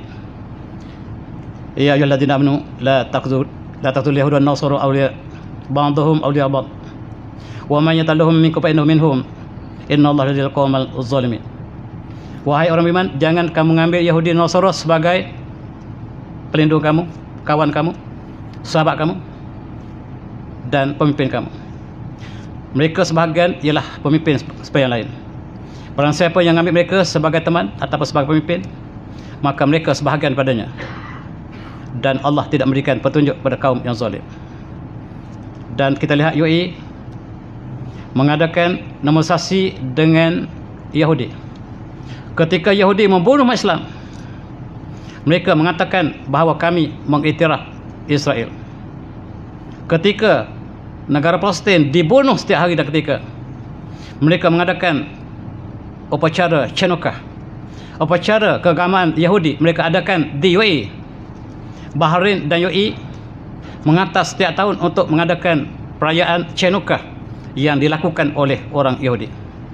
Ya ayyuhalladzina amanu la taqtulu la taqtulu yahuda wan nasara awliya ba'dhum awliya ba'd. Wa man yatallahum minkum fa innahu minhum. Innallaha la yuhibbul qaumal zalimin. Wahai orang beriman, jangan kamu mengambil Yahudi dan Nasara sebagai pelindung kamu, kawan kamu, sahabat kamu, dan pemimpin kamu. Mereka sebahagian ialah pemimpin sebahagian lain. Barang siapa yang ambil mereka sebagai teman ataupun sebagai pemimpin, maka mereka sebahagian padanya. Dan Allah tidak memberikan petunjuk pada kaum yang zalim. Dan kita lihat U A E mengadakan negosiasi dengan Yahudi. Ketika Yahudi membunuh umat Islam, mereka mengatakan bahawa kami mengiktiraf Israel. Ketika negara Palestin dibunuh setiap hari dan ketika, mereka mengadakan upacara Chanukah, upacara keagamaan Yahudi mereka adakan di U A E. Bahrain dan U A E mengatas setiap tahun untuk mengadakan perayaan Chanukah yang dilakukan oleh orang Yahudi.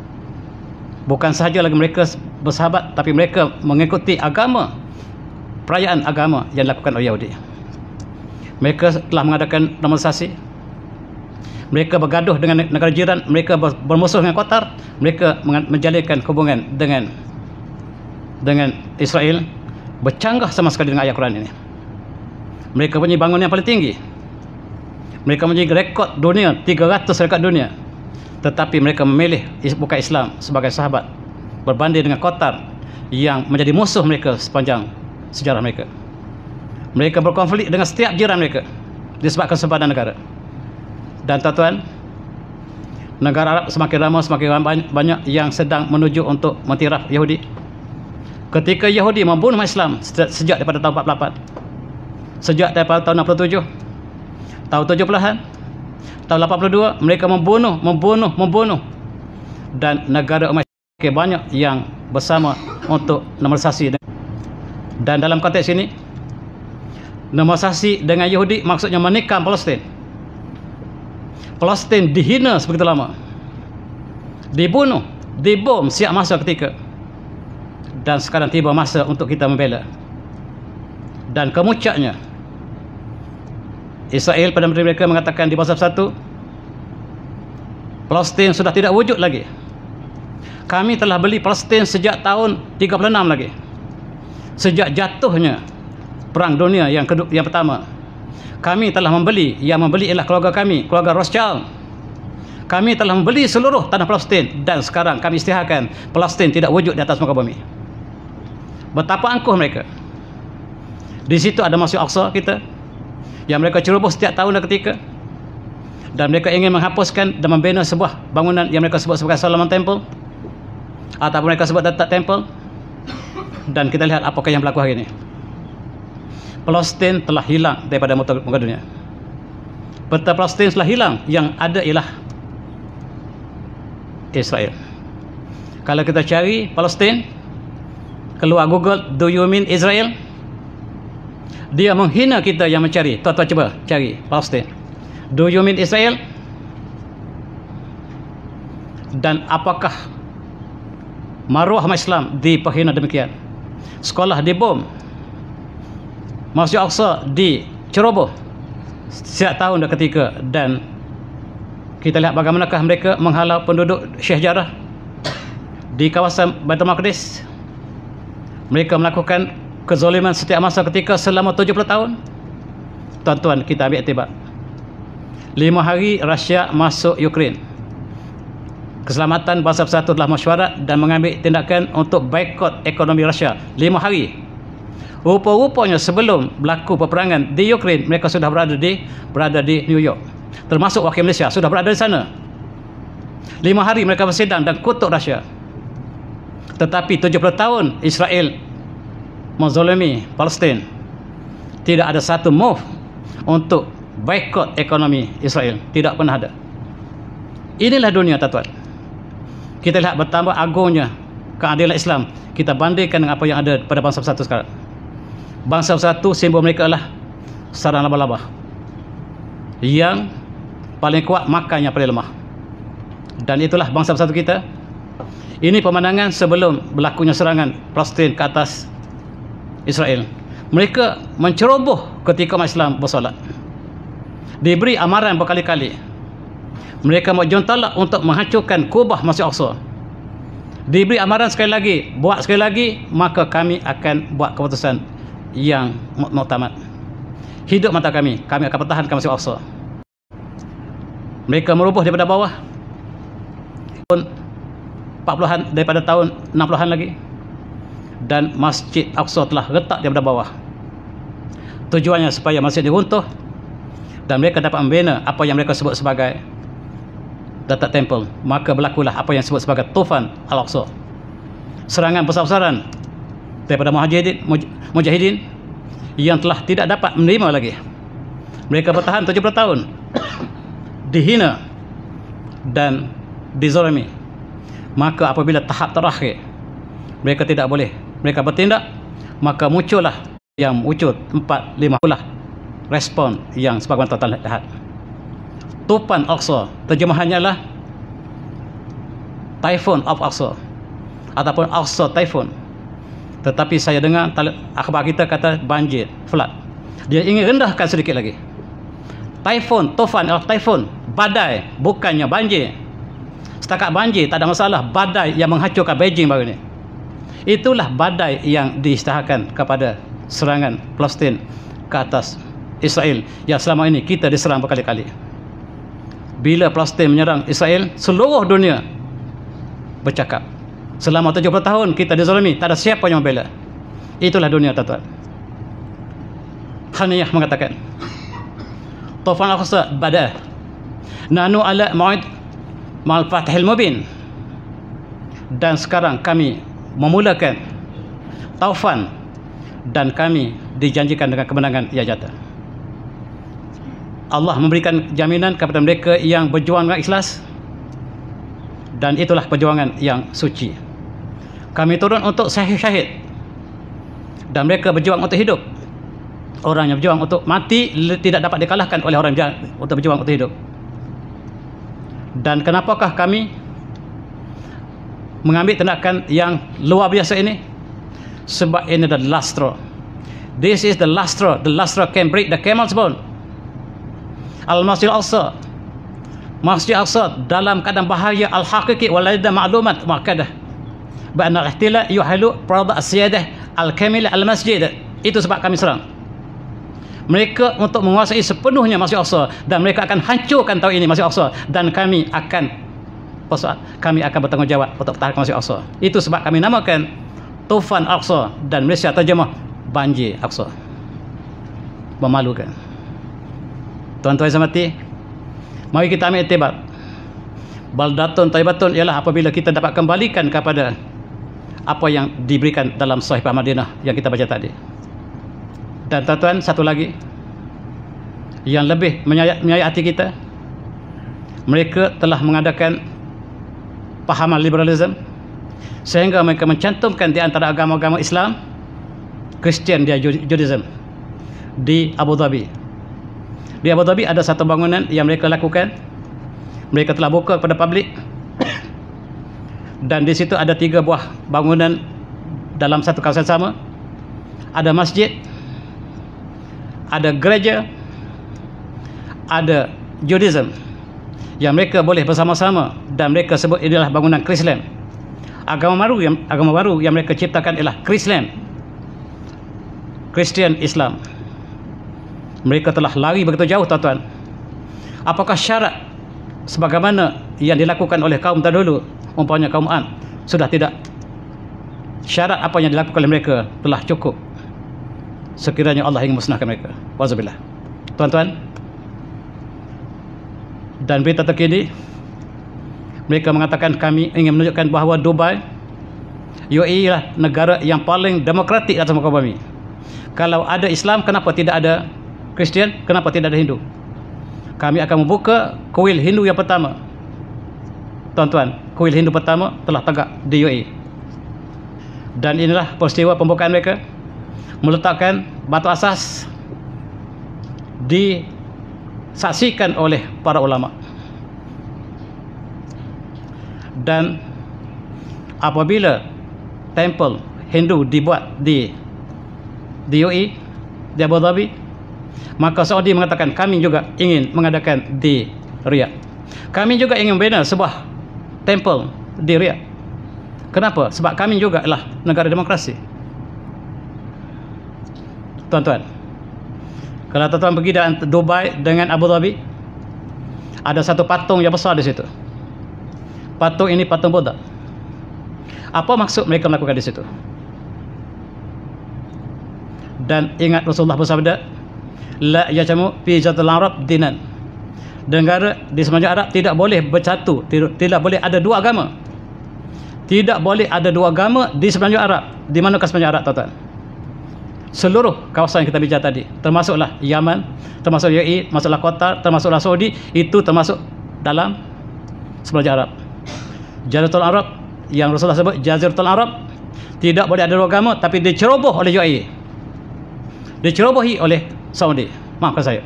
Bukan sahaja lagi mereka bersahabat, tapi mereka mengikuti agama, perayaan agama yang dilakukan oleh Yahudi. Mereka telah mengadakan demonstrasi, mereka bergaduh dengan negara jiran, mereka bermusuh dengan Qatar, mereka menjalinkan hubungan dengan dengan Israel, bercanggah sama sekali dengan ayat Quran ini. Mereka punya bangunan yang paling tinggi, mereka menjadi rekod dunia, tiga ratus rekod dunia, tetapi mereka memilih bukan Islam sebagai sahabat berbanding dengan Qatar yang menjadi musuh mereka sepanjang sejarah mereka. Mereka berkonflik dengan setiap jiran mereka disebabkan sempadan negara. Dan tuan-tuan, negara Arab semakin ramai, semakin banyak yang sedang menuju untuk mentiraf Yahudi. Ketika Yahudi membunuh Islam sejak daripada tahun empat puluh lapan, sejak daripada tahun enam puluh tujuh, tahun tujuh puluhan, tahun lapan puluh dua, mereka membunuh, membunuh, membunuh. Dan negara umat Islam banyak yang bersama untuk normalisasi. Dan dalam konteks ini, normalisasi dengan Yahudi maksudnya menikam Palestin. Palestin dihina sebegitu lama, dibunuh, dibom siap masa ketika, dan sekarang tiba masa untuk kita membela. Dan kemucaknya, Israel pada mereka mengatakan di pasal satu, Palestin sudah tidak wujud lagi. Kami telah beli Palestin sejak tahun tiga puluh enam lagi, sejak jatuhnya Perang Dunia yang kedua, yang pertama. Kami telah membeli, yang membeli ialah keluarga kami, keluarga Rothschild. Kami telah membeli seluruh tanah Palestin, dan sekarang kami isytiharkan Palestin tidak wujud di atas muka bumi. Betapa angkuh mereka. Di situ ada Masjid Aqsa kita yang mereka ceroboh setiap tahun dan ketika, dan mereka ingin menghapuskan dan membina sebuah bangunan yang mereka sebut sebagai Solomon Temple atau mereka sebut Data Temple. Dan kita lihat apakah yang berlaku hari ini. Palestin telah hilang daripada muka dunia. Peta Palestin telah hilang, yang ada ialah Israel. Kalau kita cari Palestin, keluar Google, do you mean Israel? Dia menghina kita yang mencari. Tuan-tuan cuba cari Palestin, do you mean Israel? Dan apakah maruah umat Islam diperhina demikian? Sekolah dibom, Masjid Aqsa diceroboh setiap tahun dan ketika. Dan kita lihat bagaimanakah mereka menghalau penduduk Syekh Jarrah di kawasan Baitul Maqdis. Mereka melakukan kezaliman setiap masa ketika selama tujuh puluh tahun. Tuan-tuan, kita ambil iktibar. Lima hari Rusia masuk Ukraine, Keselamatan Bangsa Bersatu telah mesyuarat dan mengambil tindakan untuk boikot ekonomi Rusia. Lima hari. Rupa-rupanya sebelum berlaku peperangan di Ukraine, mereka sudah berada di berada di New York. Termasuk wakil Malaysia sudah berada di sana. Lima hari mereka bersidang dan kutuk Rusia. Tetapi tujuh puluh tahun Israel menzalimi Palestin, tidak ada satu move untuk boikot ekonomi Israel. Tidak pernah ada. Inilah dunia, tuan-tuan. Kita lihat bertambah agungnya keadilan Islam. Kita bandingkan dengan apa yang ada pada bangsa bersatu sekarang. Bangsa bersatu, simbol mereka adalah sarang laba-laba. Yang paling kuat makan yang paling lemah. Dan itulah bangsa bersatu kita. Ini pemandangan sebelum berlakunya serangan Palestin ke atas Israel. Mereka menceroboh ketika umat Islam bersolat. Diberi amaran berkali-kali. Mereka berjontalak untuk menghancurkan kubah Masjid Aqsa. Diberi amaran sekali lagi, buat sekali lagi, maka kami akan buat keputusan yang muktamad. Hidup mata kami, kami akan pertahankan Masjid Al-Aqsa. Mereka merubuh daripada bawah tahun empat puluhan, daripada tahun enam puluhan lagi, dan Masjid Al-Aqsa telah retak daripada bawah. Tujuannya supaya masjid diruntuh dan mereka dapat membina apa yang mereka sebut sebagai Dark Temple. Maka berlakulah apa yang disebut sebagai Tufan Al-Aqsa. Serangan besar-besaran daripada Mujahidin, Mujahidin yang telah tidak dapat menerima lagi. Mereka bertahan tujuh puluh tahun, dihina dan dizalimi. Maka apabila tahap terakhir mereka tidak boleh, mereka bertindak, maka muncullah yang muncul empat lima puluh respon yang sebagaimana tuan-tuan lihat. Tufan Al-Aqsa terjemahannya adalah Typhoon of Al-Aqsa ataupun Al-Aqsa Typhoon. Tetapi saya dengar akhbar kita kata banjir, flood. Dia ingin rendahkan sedikit lagi. Typhoon, Tufan Al-Typhoon, badai, bukannya banjir. Setakat banjir tak ada masalah, badai yang menghancurkan Beijing baru ni. Itulah badai yang diisytiharkan kepada serangan Palestin ke atas Israel yang selama ini kita diserang berkali-kali. Bila Palestin menyerang Israel, seluruh dunia bercakap. Selama tujuh puluh tahun kita dizalimi, tak ada siapa yang membela. Itulah dunia, tuan-tuan. Haniyah mengatakan, Tufan Al-Aqsa bada nanu ala ma'id ma'al fatihil mubin. Dan sekarang kami memulakan taufan dan kami dijanjikan dengan kemenangan yang nyata. Allah memberikan jaminan kepada mereka yang berjuang dengan ikhlas, dan itulah perjuangan yang suci. Kami turun untuk syahid-syahid dan mereka berjuang untuk hidup. Orang yang berjuang untuk mati tidak dapat dikalahkan oleh orang yang untuk berjuang untuk hidup. Dan kenapakah kami mengambil tindakan yang luar biasa ini? Sebab ini the last straw. This is the last straw. The last straw can break the camel's bone. Al-Masjid Al-Aqsa, Masjid Al-Aqsa dalam keadaan bahaya al-haqiqi walaidah ma'lumat muakkadah ba'na al-ihtila yuhalu prada as-siyadah al-kamil al-masjid. Itu sebab kami serang mereka untuk menguasai sepenuhnya Masjid Al-Aqsa, dan mereka akan hancurkan tahun ini Masjid Al-Aqsa, dan kami akan kami akan bertanggungjawab untuk pertahankan Masjid Al-Aqsa. Itu sebab kami namakan Tufan Al-Aqsa, dan Malaysia terjemah banjir Al-Aqsa. Memalukan. Tuan-tuan yang hormati, mari kita ambil iktibar. Baldatun Thayyibatun ialah apabila kita dapat kembalikan kepada apa yang diberikan dalam Sahifah Madinah yang kita baca tadi. Dan tuan-tuan, satu lagi yang lebih menyayat, menyayat hati kita, mereka telah mengadakan pahaman liberalism sehingga mereka mencantumkan di antara agama-agama Islam, Kristian dan Judaism di Abu Dhabi. Di Abu Dhabi ada satu bangunan yang mereka lakukan, mereka telah buka kepada publik, dan di situ ada tiga buah bangunan dalam satu kawasan sama. Ada masjid, ada gereja, ada Judaism yang mereka boleh bersama-sama, dan mereka sebut inilah bangunan Kristian. Agama baru yang agama baru yang mereka ciptakan ialah Kristian, Kristian Islam. Mereka telah lari begitu jauh, tuan-tuan. Apakah syarat sebagaimana yang dilakukan oleh kaum terdahulu, umpamanya kaum Ad, sudah tidak? Syarat apa yang dilakukan oleh mereka telah cukup sekiranya Allah ingin musnahkan mereka. Wazubillah. Tuan-tuan, dan berita terkini, mereka mengatakan kami ingin menunjukkan bahawa Dubai, U A E lah negara yang paling demokratik atas muka bumi. Kalau ada Islam, kenapa tidak ada Kristian? Kenapa tidak ada Hindu? Kami akan membuka kuil Hindu yang pertama. Tuan-tuan, kuil Hindu pertama telah tegak di U A E. Dan inilah peristiwa pembukaan mereka, meletakkan batu asas disaksikan oleh para ulama. Dan apabila temple Hindu dibuat di di U A E, di Abu Dhabi, maka Saudi mengatakan kami juga ingin mengadakan di Riyadh. Kami juga ingin membina sebuah temple di Riyadh. Kenapa? Sebab kami juga adalah negara demokrasi. tuan-tuan. Kalau tuan-tuan pergi dari Dubai dengan Abu Dhabi, ada satu patung yang besar di situ. Patung ini patung Buddha. Apa maksud mereka melakukan di situ? Dan ingat Rasulullah bersabda, la yajamu fi jatul arab dinan. Negara di semenanjung Arab tidak boleh bersatu, tidak, tidak boleh ada dua agama. Tidak boleh ada dua agama di semenanjung Arab. Di manakah semenanjung Arab, tuan-tuan? Seluruh kawasan yang kita bicara tadi, termasuklah Yaman, termasuk U A E, termasuklah Qatar, termasuklah Saudi, itu termasuk dalam semenanjung Arab. Jaziratul Arab yang Rasulullah sebut Jaziratul Arab, tidak boleh ada dua agama, tapi diceroboh oleh U A E, dicerobohi oleh Saudi. Maafkan saya.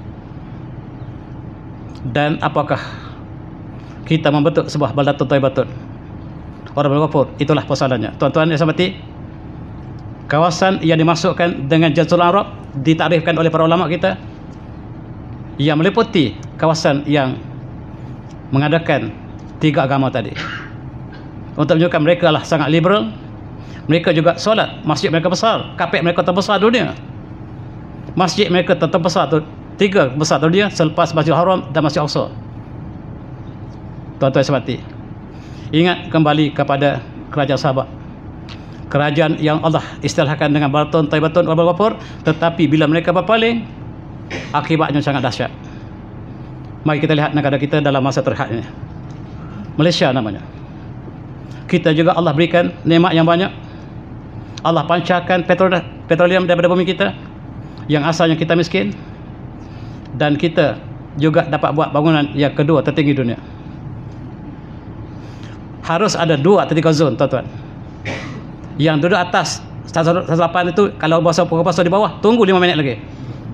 Dan apakah kita membentuk sebuah baldatun thayyibatun, orang berkafir? Itulah persoalannya, tuan-tuan yang saya hormati. Kawasan yang dimasukkan dengan Jaziratul Arab ditarifkan oleh para ulama kita yang meliputi kawasan yang mengadakan tiga agama tadi, untuk menunjukkan mereka lah sangat liberal. Mereka juga solat, masjid mereka besar, kapek mereka terbesar dunia, masjid mereka terbesar tu, tiga besar dunia selepas Masjidil Haram dan Masjid Aqsa. Tuan-tuan semati, ingat kembali kepada kerajaan sahabat, kerajaan yang Allah istilahkan dengan baldatun thayyibatun wal ghafur, tetapi bila mereka berpaling, akibatnya sangat dahsyat. Mari kita lihat negara kita dalam masa terhad ini. Malaysia namanya. Kita juga Allah berikan nikmat yang banyak. Allah pancarkan petrol, petroleum daripada bumi kita yang asalnya kita miskin, dan kita juga dapat buat bangunan yang kedua tertinggi dunia. Harus ada dua atau tiga zon, tuan-tuan. Yang duduk atas seratus lapan itu, kalau basuh basuh di bawah, tunggu lima minit lagi.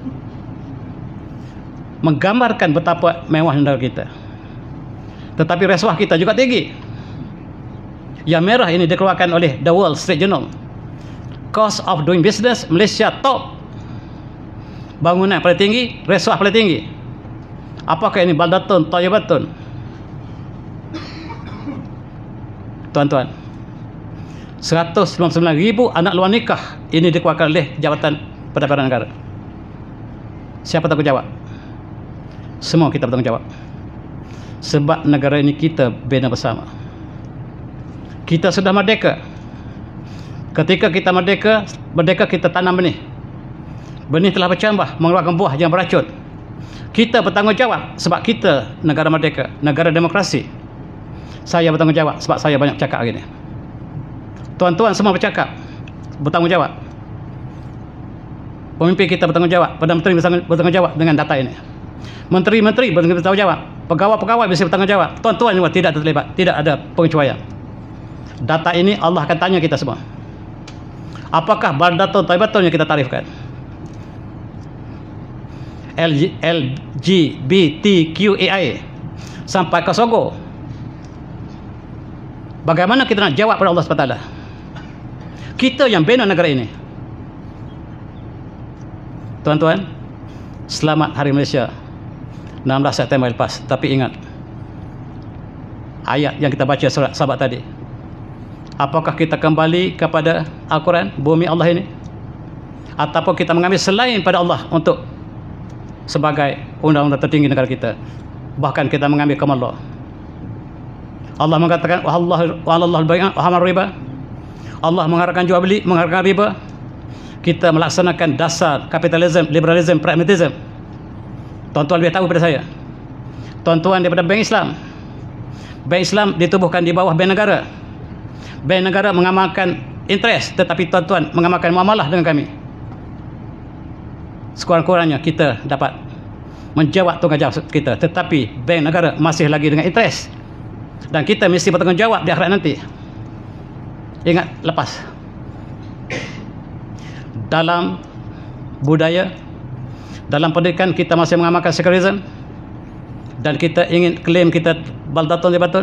Menggambarkan betapa mewah negara kita. Tetapi rasuah kita juga tinggi. Yang merah ini dikeluarkan oleh The Wall Street Journal. Cost of doing business, Malaysia top. Bangunan paling tinggi, rasuah paling tinggi. Apakah ini baldatun thayyibatun? Tuan-tuan, seratus sembilan puluh sembilan ribu anak luar nikah ini dikeluarkan oleh Jabatan Pendapatan Negara. Siapa tanggung jawab? Semua kita bertanggung jawab. Sebab negara ini kita bina bersama. Kita sudah merdeka. Ketika kita merdeka, merdeka kita tanam benih. Benih telah bercambah, mengeluarkan buah yang beracun. Kita bertanggung jawab sebab kita negara merdeka, negara demokrasi. Saya bertanggung jawab sebab saya banyak cakap hari ini. Tuan-tuan semua bercakap, bertanggung jawab. Pemimpin kita bertanggung jawab, Perdana Menteri bertanggung jawab dengan data ini. Menteri-menteri bertanggung jawab, pegawai-pegawai bisa bertanggung jawab. Tuan-tuan juga tidak terlibat, tidak ada pengecualian. Data ini Allah akan tanya kita semua. Apakah baldatun thayyibatun yang kita tarifkan? L G B T Q A I sampai ke Sogo. Bagaimana kita nak jawab pada Allah subhanahu wa taala? Kita yang bina negara ini. Tuan-tuan, selamat Hari Malaysia enam belas September lepas. Tapi ingat ayat yang kita baca surat sahabat tadi. Apakah kita kembali kepada Al-Quran, bumi Allah ini, ataupun kita mengambil selain pada Allah untuk sebagai undang-undang tertinggi negara kita? Bahkan kita mengambil kalam Allah. Allah mengatakan wahallahu wahallahu al-bai'a wa haramar riba. Allah mengharamkan jual beli, mengharamkan riba. Kita melaksanakan dasar kapitalisme, liberalisme, pragmatisme. Tuan-tuan lebih tahu daripada saya. Tuan-tuan daripada Bank Islam. Bank Islam ditubuhkan di bawah Bank Negara. Bank Negara mengamalkan interest, tetapi tuan-tuan mengamalkan muamalah dengan kami. Sekurang-kurangnya kita dapat menjawab tanggungjawab kita, tetapi Bank Negara masih lagi dengan interest. Dan kita mesti bertanggungjawab di akhirat nanti. Ingat lepas. Dalam budaya, dalam pendidikan kita masih mengamalkan sekularisme, dan kita ingin klaim kita baldatun thayyibatun.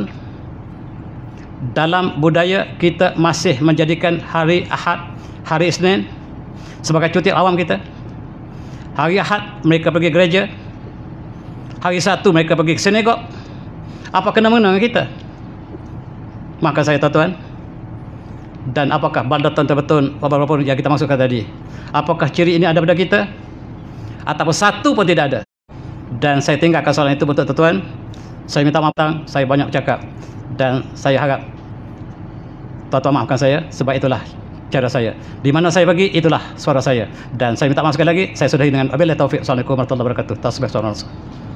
Dalam budaya kita masih menjadikan hari Ahad, hari Isnin sebagai cuti awam kita. Hari Ahad mereka pergi gereja, hari Sabtu mereka pergi ke sinagog. Apa kena-mengena dengan kita? Maka saya tuan-tuan, Dan apakah baldatun betul betul yang kita maksudkan tadi? Apakah ciri ini ada pada kita? Atau satu pun tidak ada? Dan saya tinggalkan soalan itu untuk tuan-tuan. Saya minta maaf, saya banyak cakap. Dan saya harap tuan-tuan maafkan saya, sebab itulah cara saya. Di mana saya pergi, itulah suara saya. Dan saya minta maaf sekali lagi, saya sudahi dengan wabillahi taufiq. Assalamualaikum warahmatullahi wabarakatuh. Tasbih.